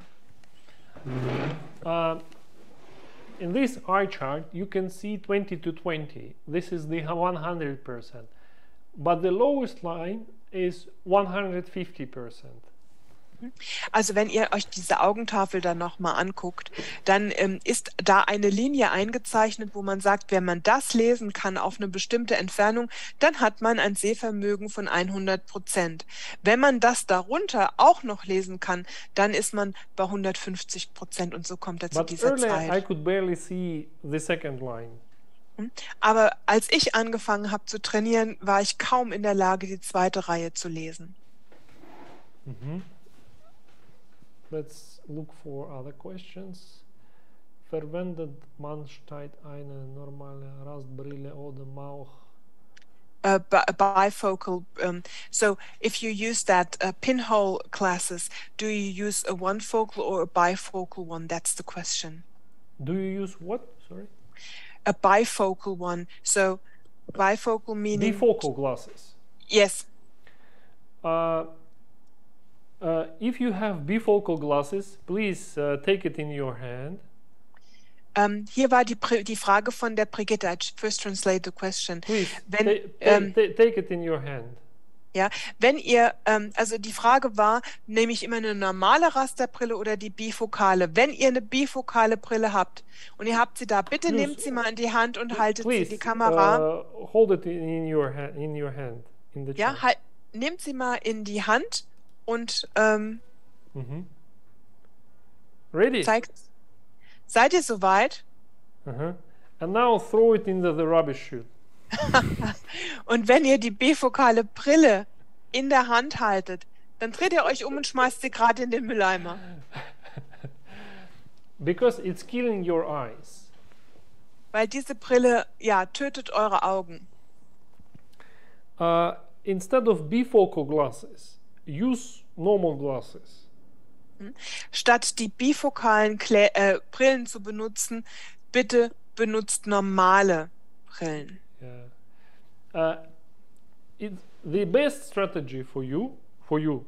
C: Uh, in this eye chart, you can see twenty to twenty. This is the one hundred percent. But the lowest line is one hundred fifty percent.
B: Also wenn ihr euch diese Augentafel dann nochmal anguckt, dann ähm, ist da eine Linie eingezeichnet, wo man sagt, wenn man das lesen kann auf eine bestimmte Entfernung, dann hat man ein Sehvermögen von hundert Prozent. Wenn man das darunter auch noch lesen kann, dann ist man bei hundertfünfzig Prozent und so kommt er zu
C: But
B: dieser
C: earlier
B: Zeit.
C: I could barely see the second line.
B: Aber als ich angefangen habe zu trainieren, war ich kaum in der Lage, die zweite Reihe zu lesen.
C: Mm-hmm. Let's look for other questions. Verwendet man statt eine normale Rastbrille oder Mauch?
B: Uh, bifocal. Um, so if you use that uh, pinhole glasses, do you use a one focal or a bifocal one? That's the question.
C: Do you use what? Sorry.
B: A bifocal one. So bifocal meaning
C: bifocal glasses.
B: Yes.
C: Uh, Uh, if you have bifocal glasses, please uh, take it in your hand.
B: Um, hier war die, die Frage von der Brigitte. I first translate the question.
C: Please,
B: wenn,
C: ta
B: um,
C: ta take it in your hand.
B: Ja, wenn ihr, ähm, also die Frage war, nehme ich immer eine normale Rasterbrille oder die bifokale? Wenn ihr eine bifokale Brille habt und ihr habt sie da, bitte
C: please,
B: nehmt sie mal in die Hand und haltet
C: please,
B: sie die Kamera.
C: Uh, hold it in your hand, in your hand, in the
B: ja, halt, nehmt sie mal in die Hand. Und ähm,
C: mhm. Ready?
B: Zeigt. Seid ihr soweit?
C: Uh-huh. And now throw it into the rubbish chute.
B: Und wenn ihr die bifokale Brille in der Hand haltet, dann dreht ihr euch um und schmeißt sie gerade in den Mülleimer.
C: Because it's killing your eyes.
B: Weil diese Brille, ja, tötet eure Augen.
C: Uh, instead of bifocal glasses, use normal glasses.
B: Statt die bifokalen Klä äh, Brillen zu benutzen, bitte benutzt normale Brillen.
C: Yeah. Uh, it's the best strategy for you, for you.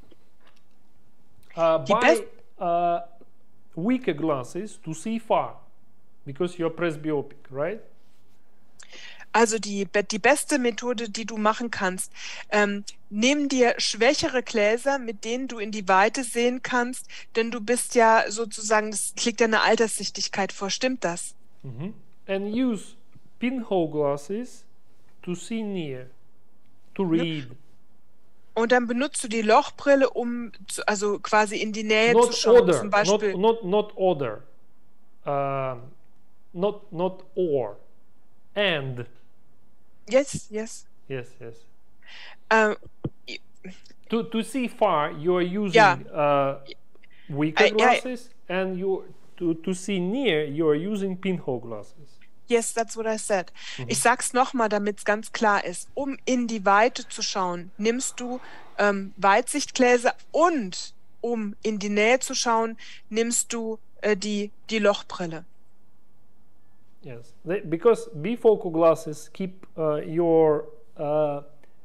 C: Uh, buy uh, weaker glasses to see far, because you're presbyopic, right?
B: Also die, die beste Methode, die du machen kannst, ähm, nimm dir schwächere Gläser, mit denen du in die Weite sehen kannst, denn du bist ja sozusagen, das liegt ja eine Alterssichtigkeit vor, stimmt das?
C: Mm-hmm. And use pinhole glasses to see near, to read.
B: Und dann benutzt du die Lochbrille, um zu, also quasi in die Nähe
C: not
B: zu schauen,
C: order,
B: zum Beispiel.
C: Not, not, not order. um, not not or, and.
B: Yes, yes.
C: Yes, yes.
B: Um,
C: To to see far, you are using
B: Yeah.
C: uh, weaker
B: I- yeah.
C: glasses, and you to to see near, you are using pinhole glasses.
B: Yes, that's what I said. Ich sag's nochmal, damit es ganz klar ist. Um in die Weite zu schauen, nimmst du ähm, Weitsichtgläser, und um in die Nähe zu schauen, nimmst du äh, die, die Lochbrille.
C: Yes, they, because bifocal glasses keep uh, your uh,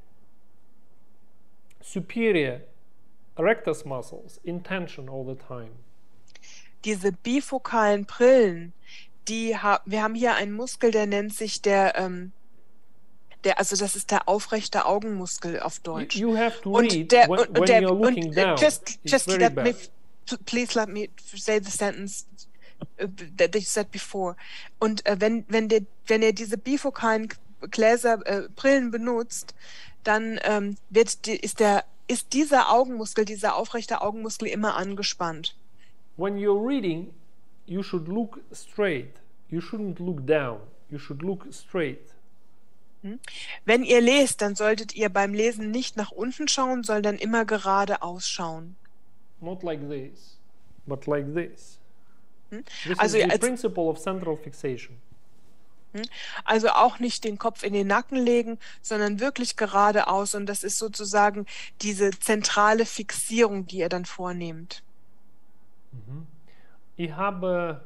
C: superior rectus muscles in tension all the time.
B: Diese bifokalen Brillen, die ha wir haben hier einen Muskel, der nennt sich der, ähm, der, also das ist der aufrechte Augenmuskel auf
C: You,
B: Deutsch.
C: you have to
B: Und
C: read
B: der,
C: when,
B: und,
C: when
B: der,
C: you're looking
B: und, äh,
C: down.
B: just,
C: It's
B: just
C: very
B: let
C: bad.
B: me, p- please let me say the sentence uh, that you said before. Und äh, wenn, wenn, der, wenn ihr diese bifokalen Gläser, äh, Brillen benutzt, dann ähm, wird die, ist, der, ist dieser Augenmuskel, dieser aufrechte Augenmuskel immer angespannt.
C: When you're reading, you should look straight. You shouldn't look down. You should look straight.
B: Wenn ihr lest, dann solltet ihr beim Lesen nicht nach unten schauen, sondern immer geradeaus schauen.
C: Not like this, but like this. This
B: Also
C: is the
B: als-
C: principle of central fixation.
B: Also auch nicht den Kopf in den Nacken legen, sondern wirklich geradeaus. Und das ist sozusagen diese zentrale Fixierung, die ihr dann vornehmt.
C: Ich habe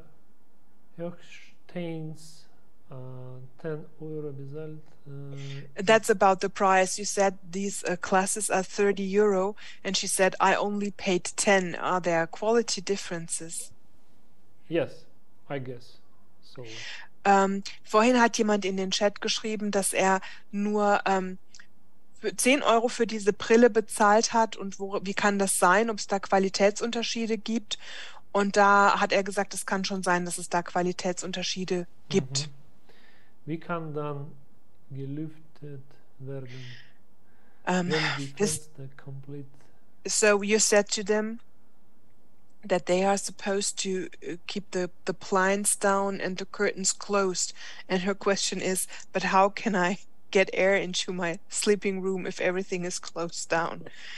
C: Höchstens uh, ten euro bezahlt. Uh,
B: That's about the price. You said these uh, classes are thirty euro, and she said, I only paid ten. Are there quality differences?
C: yes, I guess. So.
B: Ähm, vorhin hat jemand in den Chat geschrieben, dass er nur ähm, für zehn Euro für diese Brille bezahlt hat, und wo, wie kann das sein, ob es da Qualitätsunterschiede gibt. Und da hat er gesagt, es kann schon sein, dass es da Qualitätsunterschiede gibt.
C: Wie kann dann gelüftet werden,
B: Ähm,
C: wenn die
B: this,
C: Fenster komplett...
B: so you said to them that they are supposed to uh, keep the, the blinds down and the curtains closed. And her question is, but how can I get air into my sleeping room if everything is closed down?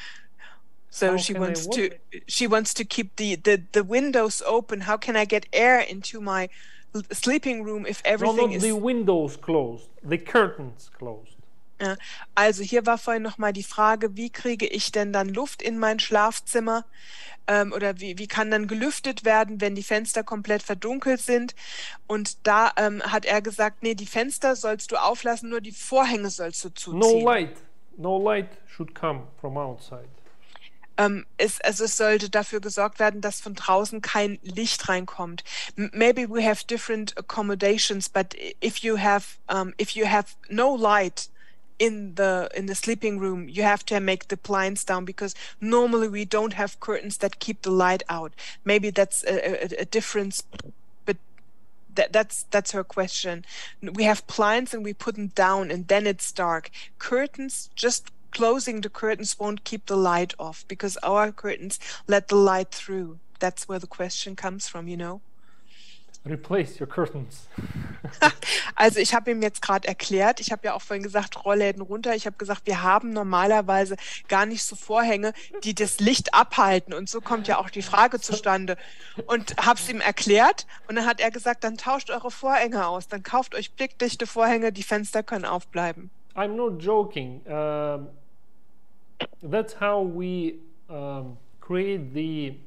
B: So
C: How
B: she
C: can I
B: wants
C: what?
B: to she wants to keep the, the, the windows open. How can I get air into my l- sleeping room if
C: No,
B: everything
C: not
B: is...
C: the windows closed, the curtains closed.
B: Ja, also hier war vorhin nochmal die Frage, wie kriege ich denn dann Luft in mein Schlafzimmer, ähm, oder wie, wie kann dann gelüftet werden, wenn die Fenster komplett verdunkelt sind? Und da ähm, hat er gesagt, nee, die Fenster sollst du auflassen, nur die Vorhänge sollst du
C: No
B: zuziehen.
C: light, no light should come from outside.
B: Ähm, es, also es sollte dafür gesorgt werden, dass von draußen kein Licht reinkommt. M- Maybe we have different accommodations, but if you have um, if you have no light in the in the sleeping room, you have to make the blinds down, because normally we don't have curtains that keep the light out. Maybe that's a, a, a difference, but that, that's that's her question. We have blinds and we put them down, and then it's dark. Curtains, just closing the curtains won't keep the light off, because our curtains let the light through. That's where the question comes from, you know.
C: Replace your curtains.
B: Also ich habe ihm jetzt gerade erklärt, ich habe ja auch vorhin gesagt, Rollläden runter. Ich habe gesagt, wir haben normalerweise gar nicht so Vorhänge, die das Licht abhalten. Und so kommt ja auch die Frage zustande. Und habe es ihm erklärt, und dann hat er gesagt, dann tauscht eure Vorhänge aus. Dann kauft euch blickdichte Vorhänge, die Fenster können aufbleiben.
C: I'm not joking. Um, that's how we um, create the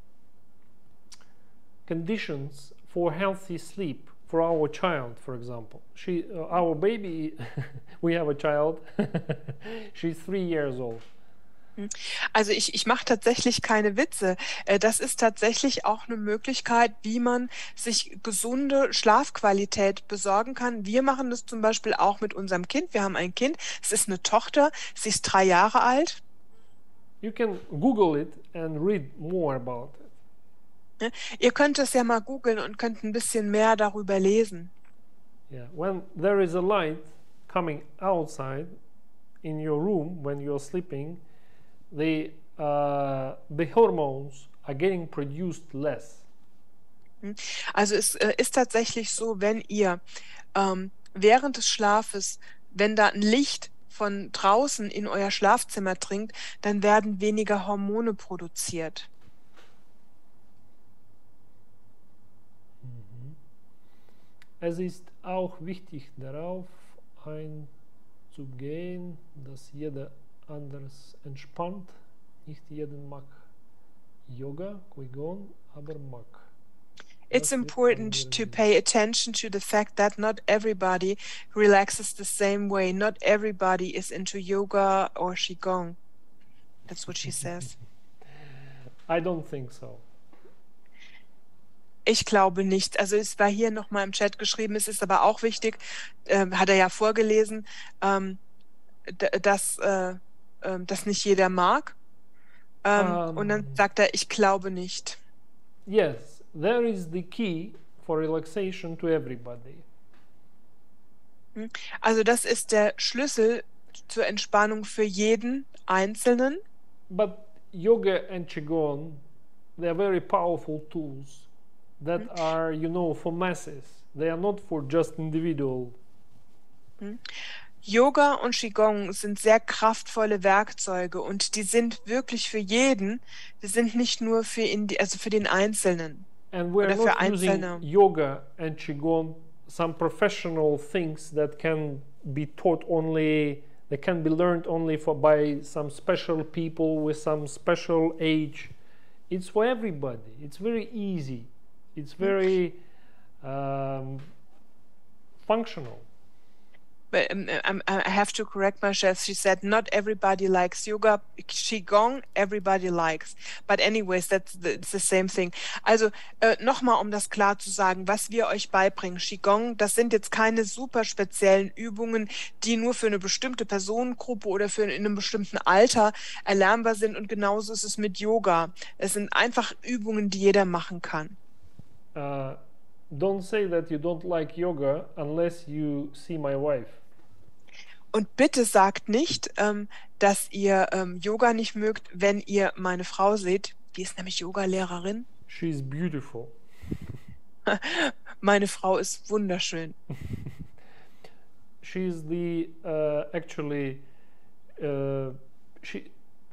C: conditions for healthy sleep for our child, for example. She, uh, our baby, we have a child. She's three years old.
B: Also ich, ich mache tatsächlich keine Witze. Äh, Das ist tatsächlich auch eine Möglichkeit, wie man sich gesunde Schlafqualität besorgen kann. Wir machen das zum Beispiel auch mit unserem Kind. Wir haben ein Kind, es ist eine Tochter, sie ist drei Jahre alt.
C: You can Google it and read more about it.
B: Ne? Ihr könnt es ja mal googeln und könnt ein bisschen mehr darüber lesen.
C: Yeah, when there is a light coming outside in your room when you're sleeping, the uh, the hormones are getting produced less.
B: Also es äh, ist tatsächlich so, wenn ihr ähm, während des Schlafes, wenn da ein Licht von draußen in euer Schlafzimmer dringt, dann werden weniger Hormone produziert.
C: Mhm. Es ist auch wichtig darauf einzugehen, dass jeder anders entspannt. Nicht jeden mag Yoga, Qigong, aber mag.
B: It's
C: Das wird
B: important
C: von
B: to
C: mir
B: pay attention to the fact that not everybody relaxes the same way. Not everybody is into yoga or qigong. That's what she says.
C: I don't think so.
B: Ich glaube nicht. Also es war hier nochmal im Chat geschrieben, es ist aber auch wichtig, äh, hat er ja vorgelesen, ähm, d- dass äh, äh, das nicht jeder mag. Ähm,
C: Um,
B: und dann sagt er, ich glaube nicht.
C: Yes, there is the key for relaxation to everybody.
B: Also das ist der Schlüssel zur Entspannung für jeden Einzelnen.
C: But yoga and qigong, they are very powerful tools that
B: Mhm.
C: are, you know, for masses. They are not for just individual.
B: Yoga und Qigong sind sehr kraftvolle Werkzeuge und die sind wirklich für jeden. Die sind nicht nur für, Indi also für den Einzelnen.
C: And we're
B: Oder für
C: not using
B: Einzelne.
C: yoga and qigong, some professional things that can be taught only, they can be learned only for by some special people with some special age. It's for everybody. It's very easy. It's very um, functional.
B: But um, um, I have to correct myself. She said not everybody likes yoga. Qigong everybody likes. But anyways, that's the, it's the same thing. Also äh, nochmal, um das klar zu sagen, was wir euch beibringen. Qigong, das sind jetzt keine super speziellen Übungen, die nur für eine bestimmte Personengruppe oder für in einem bestimmten Alter erlernbar sind. Und genauso ist es mit Yoga. Es sind einfach Übungen, die jeder machen kann.
C: Uh, don't say that you don't like yoga unless you see my wife.
B: Und bitte sagt nicht, ähm, dass ihr ähm, Yoga nicht mögt, wenn ihr meine Frau seht. Die ist nämlich Yoga-Lehrerin.
C: She's beautiful.
B: Meine Frau ist wunderschön.
C: She's the uh, actually uh, she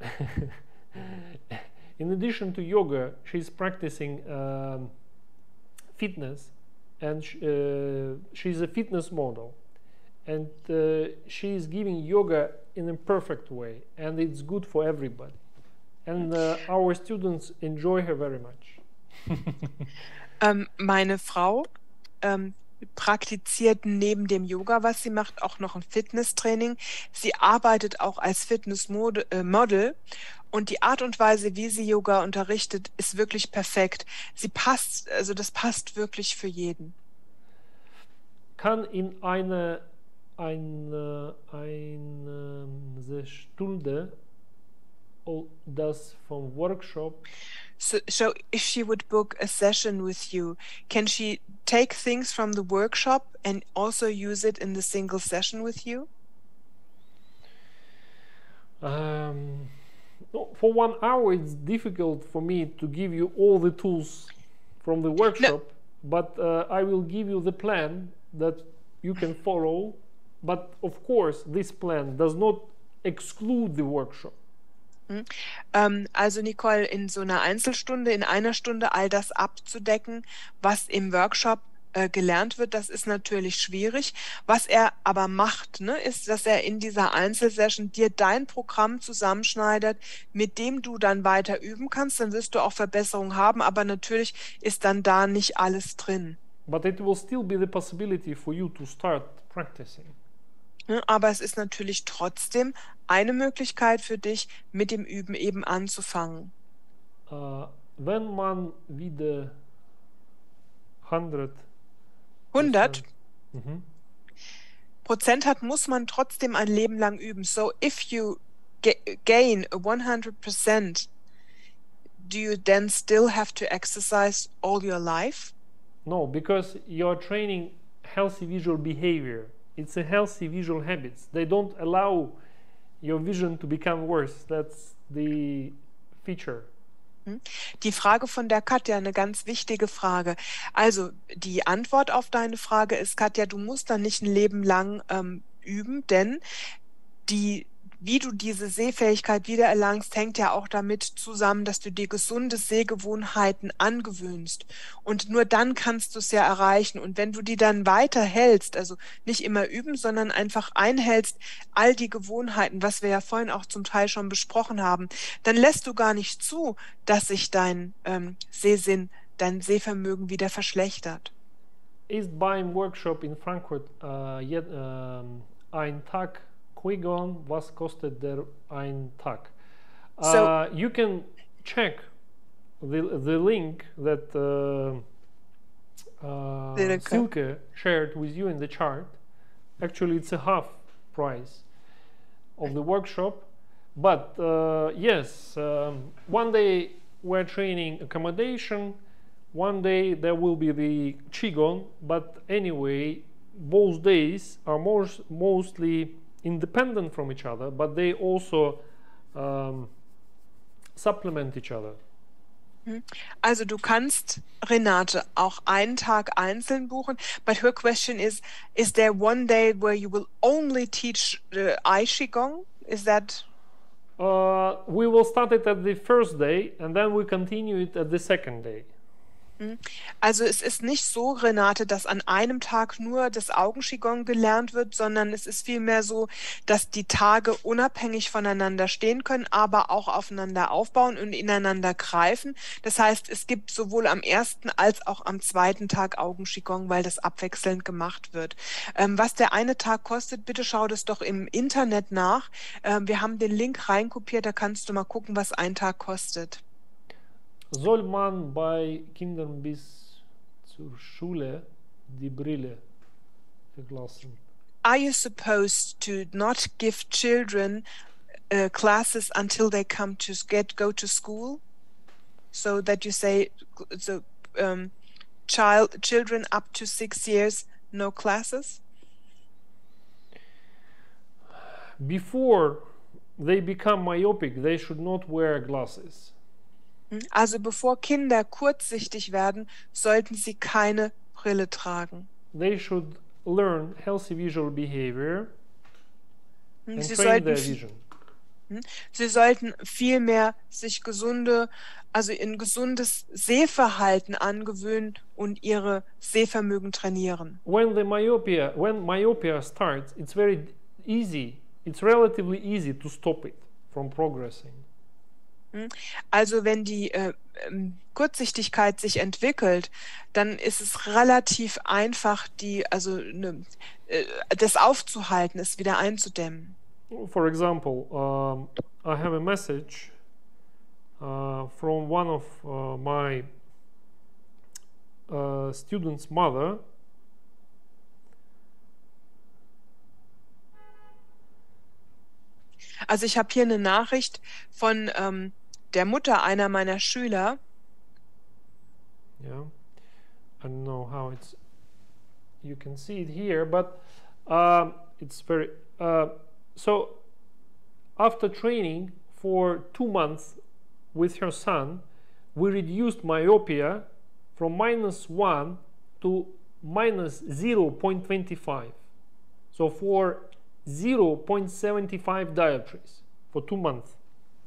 C: in addition to yoga, she's practicing um, fitness, and sh uh, she's a fitness model, and uh, she's giving yoga in a perfect way, and it's good for everybody, and uh, our students enjoy her very much.
B: ähm, meine Frau ähm, praktiziert neben dem Yoga, was sie macht, auch noch ein Fitnesstraining. Sie arbeitet auch als Fitnessmodel äh, Model. Und die Art und Weise, wie sie Yoga unterrichtet, ist wirklich perfekt. Sie passt, also das passt wirklich für jeden.
C: Kann in eine, eine, eine Stunde das vom Workshop
B: So, so if she would book a session with you, can she take things from the workshop and also use it in the single session with you?
C: Um, for one hour, it's difficult for me to give you all the tools from the workshop, no. but uh, I will give you the plan that you can follow. But of course, this plan does not exclude the workshop.
B: Mhm. Ähm, also Nicole, in so einer Einzelstunde, in einer Stunde all das abzudecken, was im Workshop äh, gelernt wird, das ist natürlich schwierig. Was er aber macht, ne, ist, dass er in dieser Einzelsession dir dein Programm zusammenschneidet, mit dem du dann weiter üben kannst. Dann wirst du auch Verbesserungen haben, aber natürlich ist dann da nicht alles drin.
C: But it will still be the possibility for you to start practicing.
B: Aber es ist natürlich trotzdem eine Möglichkeit für dich, mit dem Üben eben anzufangen.
C: Uh, wenn man wieder hundert
B: hundert
C: Mhm.
B: Prozent hat, muss man trotzdem ein Leben lang üben. So if you ga gain a one hundred percent, do you then still have to exercise all your life?
C: No, because you're training healthy visual behavior. It's a healthy visual habits. They don't allow your vision to become worse. That's the feature.
B: Die Frage von der Katja, eine ganz wichtige Frage. Also die Antwort auf deine Frage ist, Katja, du musst dann nicht ein Leben lang ähm, üben, denn die, wie du diese Sehfähigkeit wiedererlangst, hängt ja auch damit zusammen, dass du dir gesunde Sehgewohnheiten angewöhnst. Und nur dann kannst du es ja erreichen. Und wenn du die dann weiterhältst, also nicht immer üben, sondern einfach einhältst, all die Gewohnheiten, was wir ja vorhin auch zum Teil schon besprochen haben, dann lässt du gar nicht zu, dass sich dein ähm, Sehsinn, dein Sehvermögen wieder verschlechtert.
C: Ist beim Workshop in Frankfurt äh, jed, äh, ein Tag Qui-Gon, was kostet der ein Tag?
B: So,
C: Uh, you can check the, the link that uh, uh,
B: Silke.
C: Silke shared with you in the chart. Actually, it's a half price of the workshop. But uh, yes, um, one day we're training accommodation, one day there will be the Qigong, but anyway, both days are most, mostly independent from each other, but they also um, supplement each other.
B: Also du kannst, Renate, auch einen Tag einzeln buchen, but her question is, is there one day where you will only teach the Ai Qigong? Is that...
C: Uh, we will start it at the first day and then we continue it at the second day.
B: Also es ist nicht so, Renate, dass an einem Tag nur das Augen-Qigong gelernt wird, sondern es ist vielmehr so, dass die Tage unabhängig voneinander stehen können, aber auch aufeinander aufbauen und ineinander greifen. Das heißt, es gibt sowohl am ersten als auch am zweiten Tag Augen-Qigong, weil das abwechselnd gemacht wird. Ähm, was der eine Tag kostet, bitte schau das doch im Internet nach. Ähm, wir haben den Link reinkopiert, da kannst du mal gucken, was ein Tag kostet.
C: Soll man bei Kindern bis zur Schule die Brille verlassen?
B: Are you supposed to not give children uh, classes until they come to get go to school? So that you say, so um, child children up to six years, no classes?
C: Before they become myopic, they should not wear glasses.
B: Also bevor Kinder kurzsichtig werden, sollten sie keine Brille tragen.
C: They should learn healthy visual behavior and
B: Sie
C: train their
B: sollten,
C: vision.
B: sie sollten vielmehr sich gesunde, also in gesundes Sehverhalten angewöhnen und ihre Sehvermögen trainieren.
C: When the myopia, when myopia starts, it's very easy. It's relatively easy to stop it from progressing.
B: Also wenn die äh, Kurzsichtigkeit sich entwickelt, dann ist es relativ einfach, die, also ne, äh, das aufzuhalten, es wieder einzudämmen.
C: For example, um, I have a message uh, from one of uh, my uh, students' mother.
B: Also ich habe hier eine Nachricht von ähm, der Mutter einer meiner Schüler.
C: Yeah, I don't know how it's. You can see it here, but uh, it's very. Uh, so, after training for two months with her son, we reduced myopia from minus one to minus zero point two five. So for zero point seven five dioptries for two months.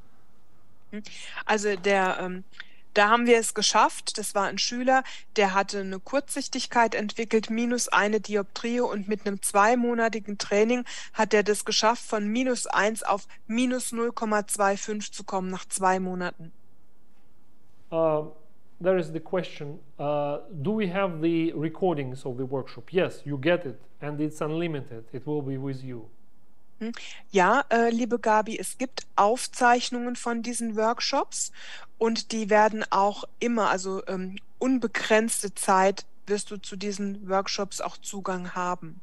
B: Also der, ähm, da haben wir es geschafft, das war ein Schüler, der hatte eine Kurzsichtigkeit entwickelt, minus eine Dioptrie, und mit einem zweimonatigen Training hat er das geschafft, von minus eins auf minus null Komma fünfundzwanzig zu kommen nach zwei Monaten.
C: Uh, there is the question, uh, do we have the recordings of the workshop? Yes, you get it, and it's unlimited. It will be with you.
B: Ja, äh, liebe Gabi, es gibt Aufzeichnungen von diesen Workshops und die werden auch immer, also ähm, unbegrenzte Zeit wirst du zu diesen Workshops auch Zugang haben.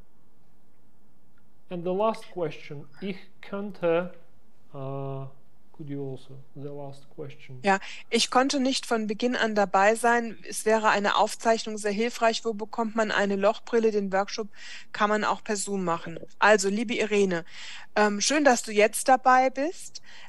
C: And the last question, ich könnte, uh, could you also, the last question.
B: Ja, ich konnte nicht von Beginn an dabei sein. Es wäre eine Aufzeichnung sehr hilfreich. Wo bekommt man eine Lochbrille? Den Workshop kann man auch per Zoom machen. Also, liebe Irene, ähm, schön, dass du jetzt dabei bist.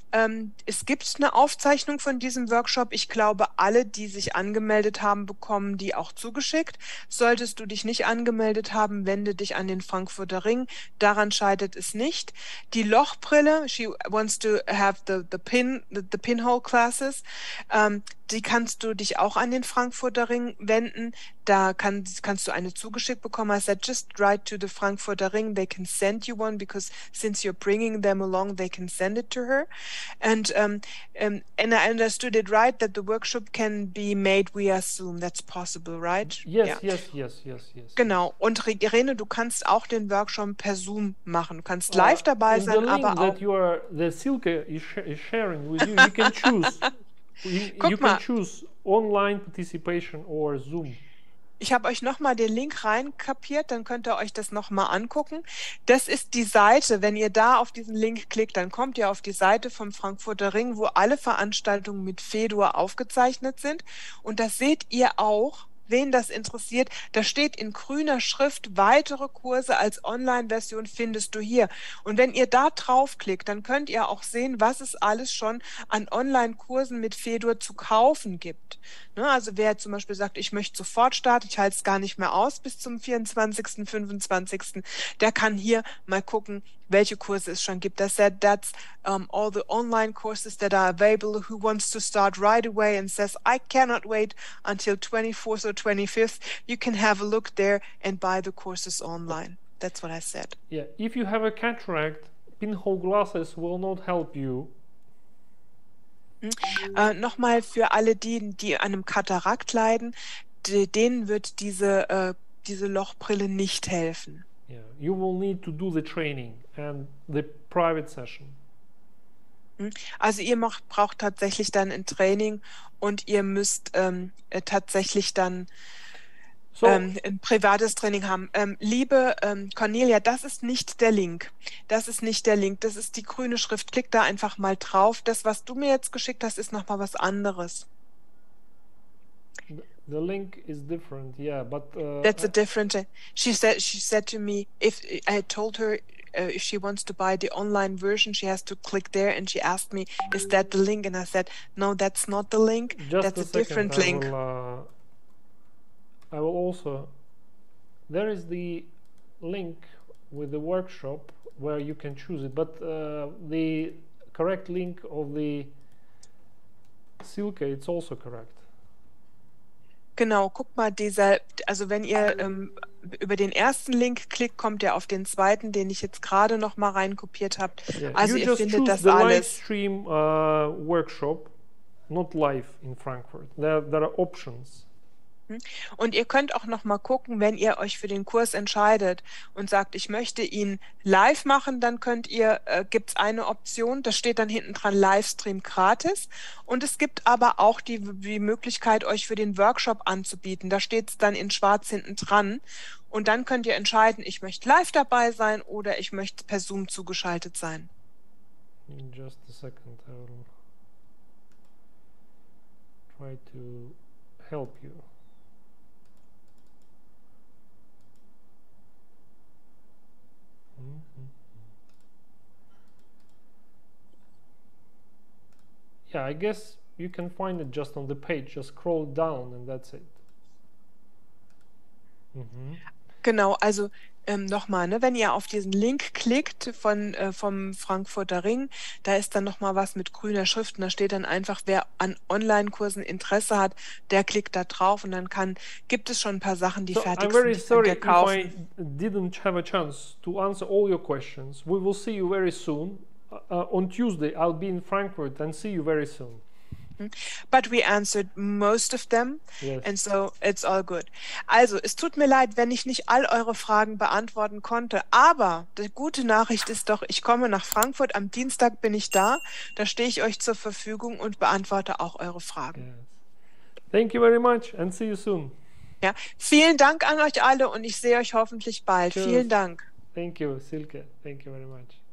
B: Ähm, es gibt eine Aufzeichnung von diesem Workshop. Ich glaube, alle, die sich angemeldet haben, bekommen die auch zugeschickt. Solltest du dich nicht angemeldet haben, wende dich an den Frankfurter Ring. Daran scheitert es nicht. Die Lochbrille, she wants to have the, the, pin, the, the pinhole classes, ähm, die kannst du dich auch an den Frankfurter Ring wenden. Da kann, kannst du eine zugeschickt bekommen. I said, just write to the Frankfurter Ring. They can send you one because since you're bringing them along, they can send it to her. And um, um, and I understood it right that the workshop can be made via Zoom. That's possible, right?
C: Yes,
B: Yeah.
C: yes, yes, yes, yes.
B: Genau. Und Irene, du kannst auch den Workshop per Zoom machen. Du kannst live dabei
C: in
B: sein,
C: the link
B: aber auch.
C: that you are, the Silke is, sh is sharing with you, you can choose. you
B: Guck
C: you
B: mal.
C: can choose online participation or Zoom.
B: Ich habe euch nochmal den Link reinkapiert, dann könnt ihr euch das nochmal angucken. Das ist die Seite. Wenn ihr da auf diesen Link klickt, dann kommt ihr auf die Seite vom Frankfurter Ring, wo alle Veranstaltungen mit Fedor aufgezeichnet sind. Und das seht ihr auch. Wen das interessiert, da steht in grüner Schrift, weitere Kurse als Online-Version findest du hier. Und wenn ihr da draufklickt, dann könnt ihr auch sehen, was es alles schon an Online-Kursen mit Fedor zu kaufen gibt. Ne, also wer zum Beispiel sagt, ich möchte sofort starten, ich halte es gar nicht mehr aus bis zum vierundzwanzigsten, fünfundzwanzigsten, der kann hier mal gucken, welche Kurse es schon gibt. I said that's um, all the online courses that are available. Who wants to start right away and says, I cannot wait until twenty-fourth or twenty-fifth. You can have a look there and buy the courses online. That's what I said.
C: Yeah, if you have a cataract, pinhole glasses will not help you.
B: Hm? Äh, Nochmal für alle die, die an einem Katarakt leiden, die, denen wird diese, äh, diese Lochbrille nicht helfen.
C: Yeah, you will need to do the training and the private session.
B: Also ihr macht, braucht tatsächlich dann ein Training und ihr müsst ähm, äh, tatsächlich dann
C: So,
B: ähm, ein privates Training haben. Ähm, liebe ähm, Cornelia, das ist nicht der Link. Das ist nicht der Link. Das ist die grüne Schrift. Klick da einfach mal drauf. Das, was du mir jetzt geschickt hast, ist nochmal was anderes.
C: the link is different, yeah, but uh,
B: That's a different. She said. She said to me, if I told her uh, if she wants to buy the online version, she has to click there. And she asked me, "Is that the link?" And I said, "No, that's not the link.
C: just
B: That's
C: a,
B: a,
C: second,
B: different
C: I
B: link."
C: Will, uh, I will also. There is the link with the workshop where you can choose it, but uh, the correct link of the Silke, it's also correct.
B: Genau, guck mal, dieser, also wenn ihr ähm, über den ersten Link klickt, kommt ihr auf den zweiten, den ich jetzt gerade noch mal reinkopiert habe.
C: Yeah.
B: Also
C: you
B: ihr
C: just
B: findet
C: choose
B: das
C: the live
B: alles.
C: stream uh, workshop, not live in Frankfurt. There, there are options.
B: Und ihr könnt auch noch mal gucken, wenn ihr euch für den Kurs entscheidet und sagt, ich möchte ihn live machen, dann könnt ihr, äh, gibt es eine Option, da steht dann hinten dran Livestream gratis. Und es gibt aber auch die, die Möglichkeit, euch für den Workshop anzubieten. Da steht es dann in schwarz hinten dran. Und dann könnt ihr entscheiden, ich möchte live dabei sein oder ich möchte per Zoom zugeschaltet sein.
C: In just a second, I will try to help you. Yeah, I guess you can find it just on the page. Just scroll down and that's it. Mhm.
B: Genau, also ähm, nochmal, ne, wenn ihr auf diesen Link klickt von, äh, vom Frankfurter Ring, da ist dann nochmal was mit grüner Schrift und da steht dann einfach, wer an Online-Kursen Interesse hat, der klickt da drauf und dann kann, gibt es schon ein paar Sachen, die
C: So
B: fertig
C: I'm very
B: sind, die könnt
C: sorry
B: ihr
C: if
B: kaufen.
C: I didn't have a chance to answer all your questions. We will see you very soon. Uh, on Tuesday, I'll be in Frankfurt and see you very soon.
B: But we answered most of them,
C: Yes.
B: and so it's all good. Also, es tut mir leid, wenn ich nicht all eure Fragen beantworten konnte, aber die gute Nachricht ist doch, ich komme nach Frankfurt, am Dienstag bin ich da, da stehe ich euch zur Verfügung und beantworte auch eure Fragen.
C: Yes. Thank you very much and see you soon.
B: Ja, vielen Dank an euch alle und ich sehe euch hoffentlich bald.
C: Tschüss.
B: Vielen Dank.
C: Thank you, Silke. Thank you very much.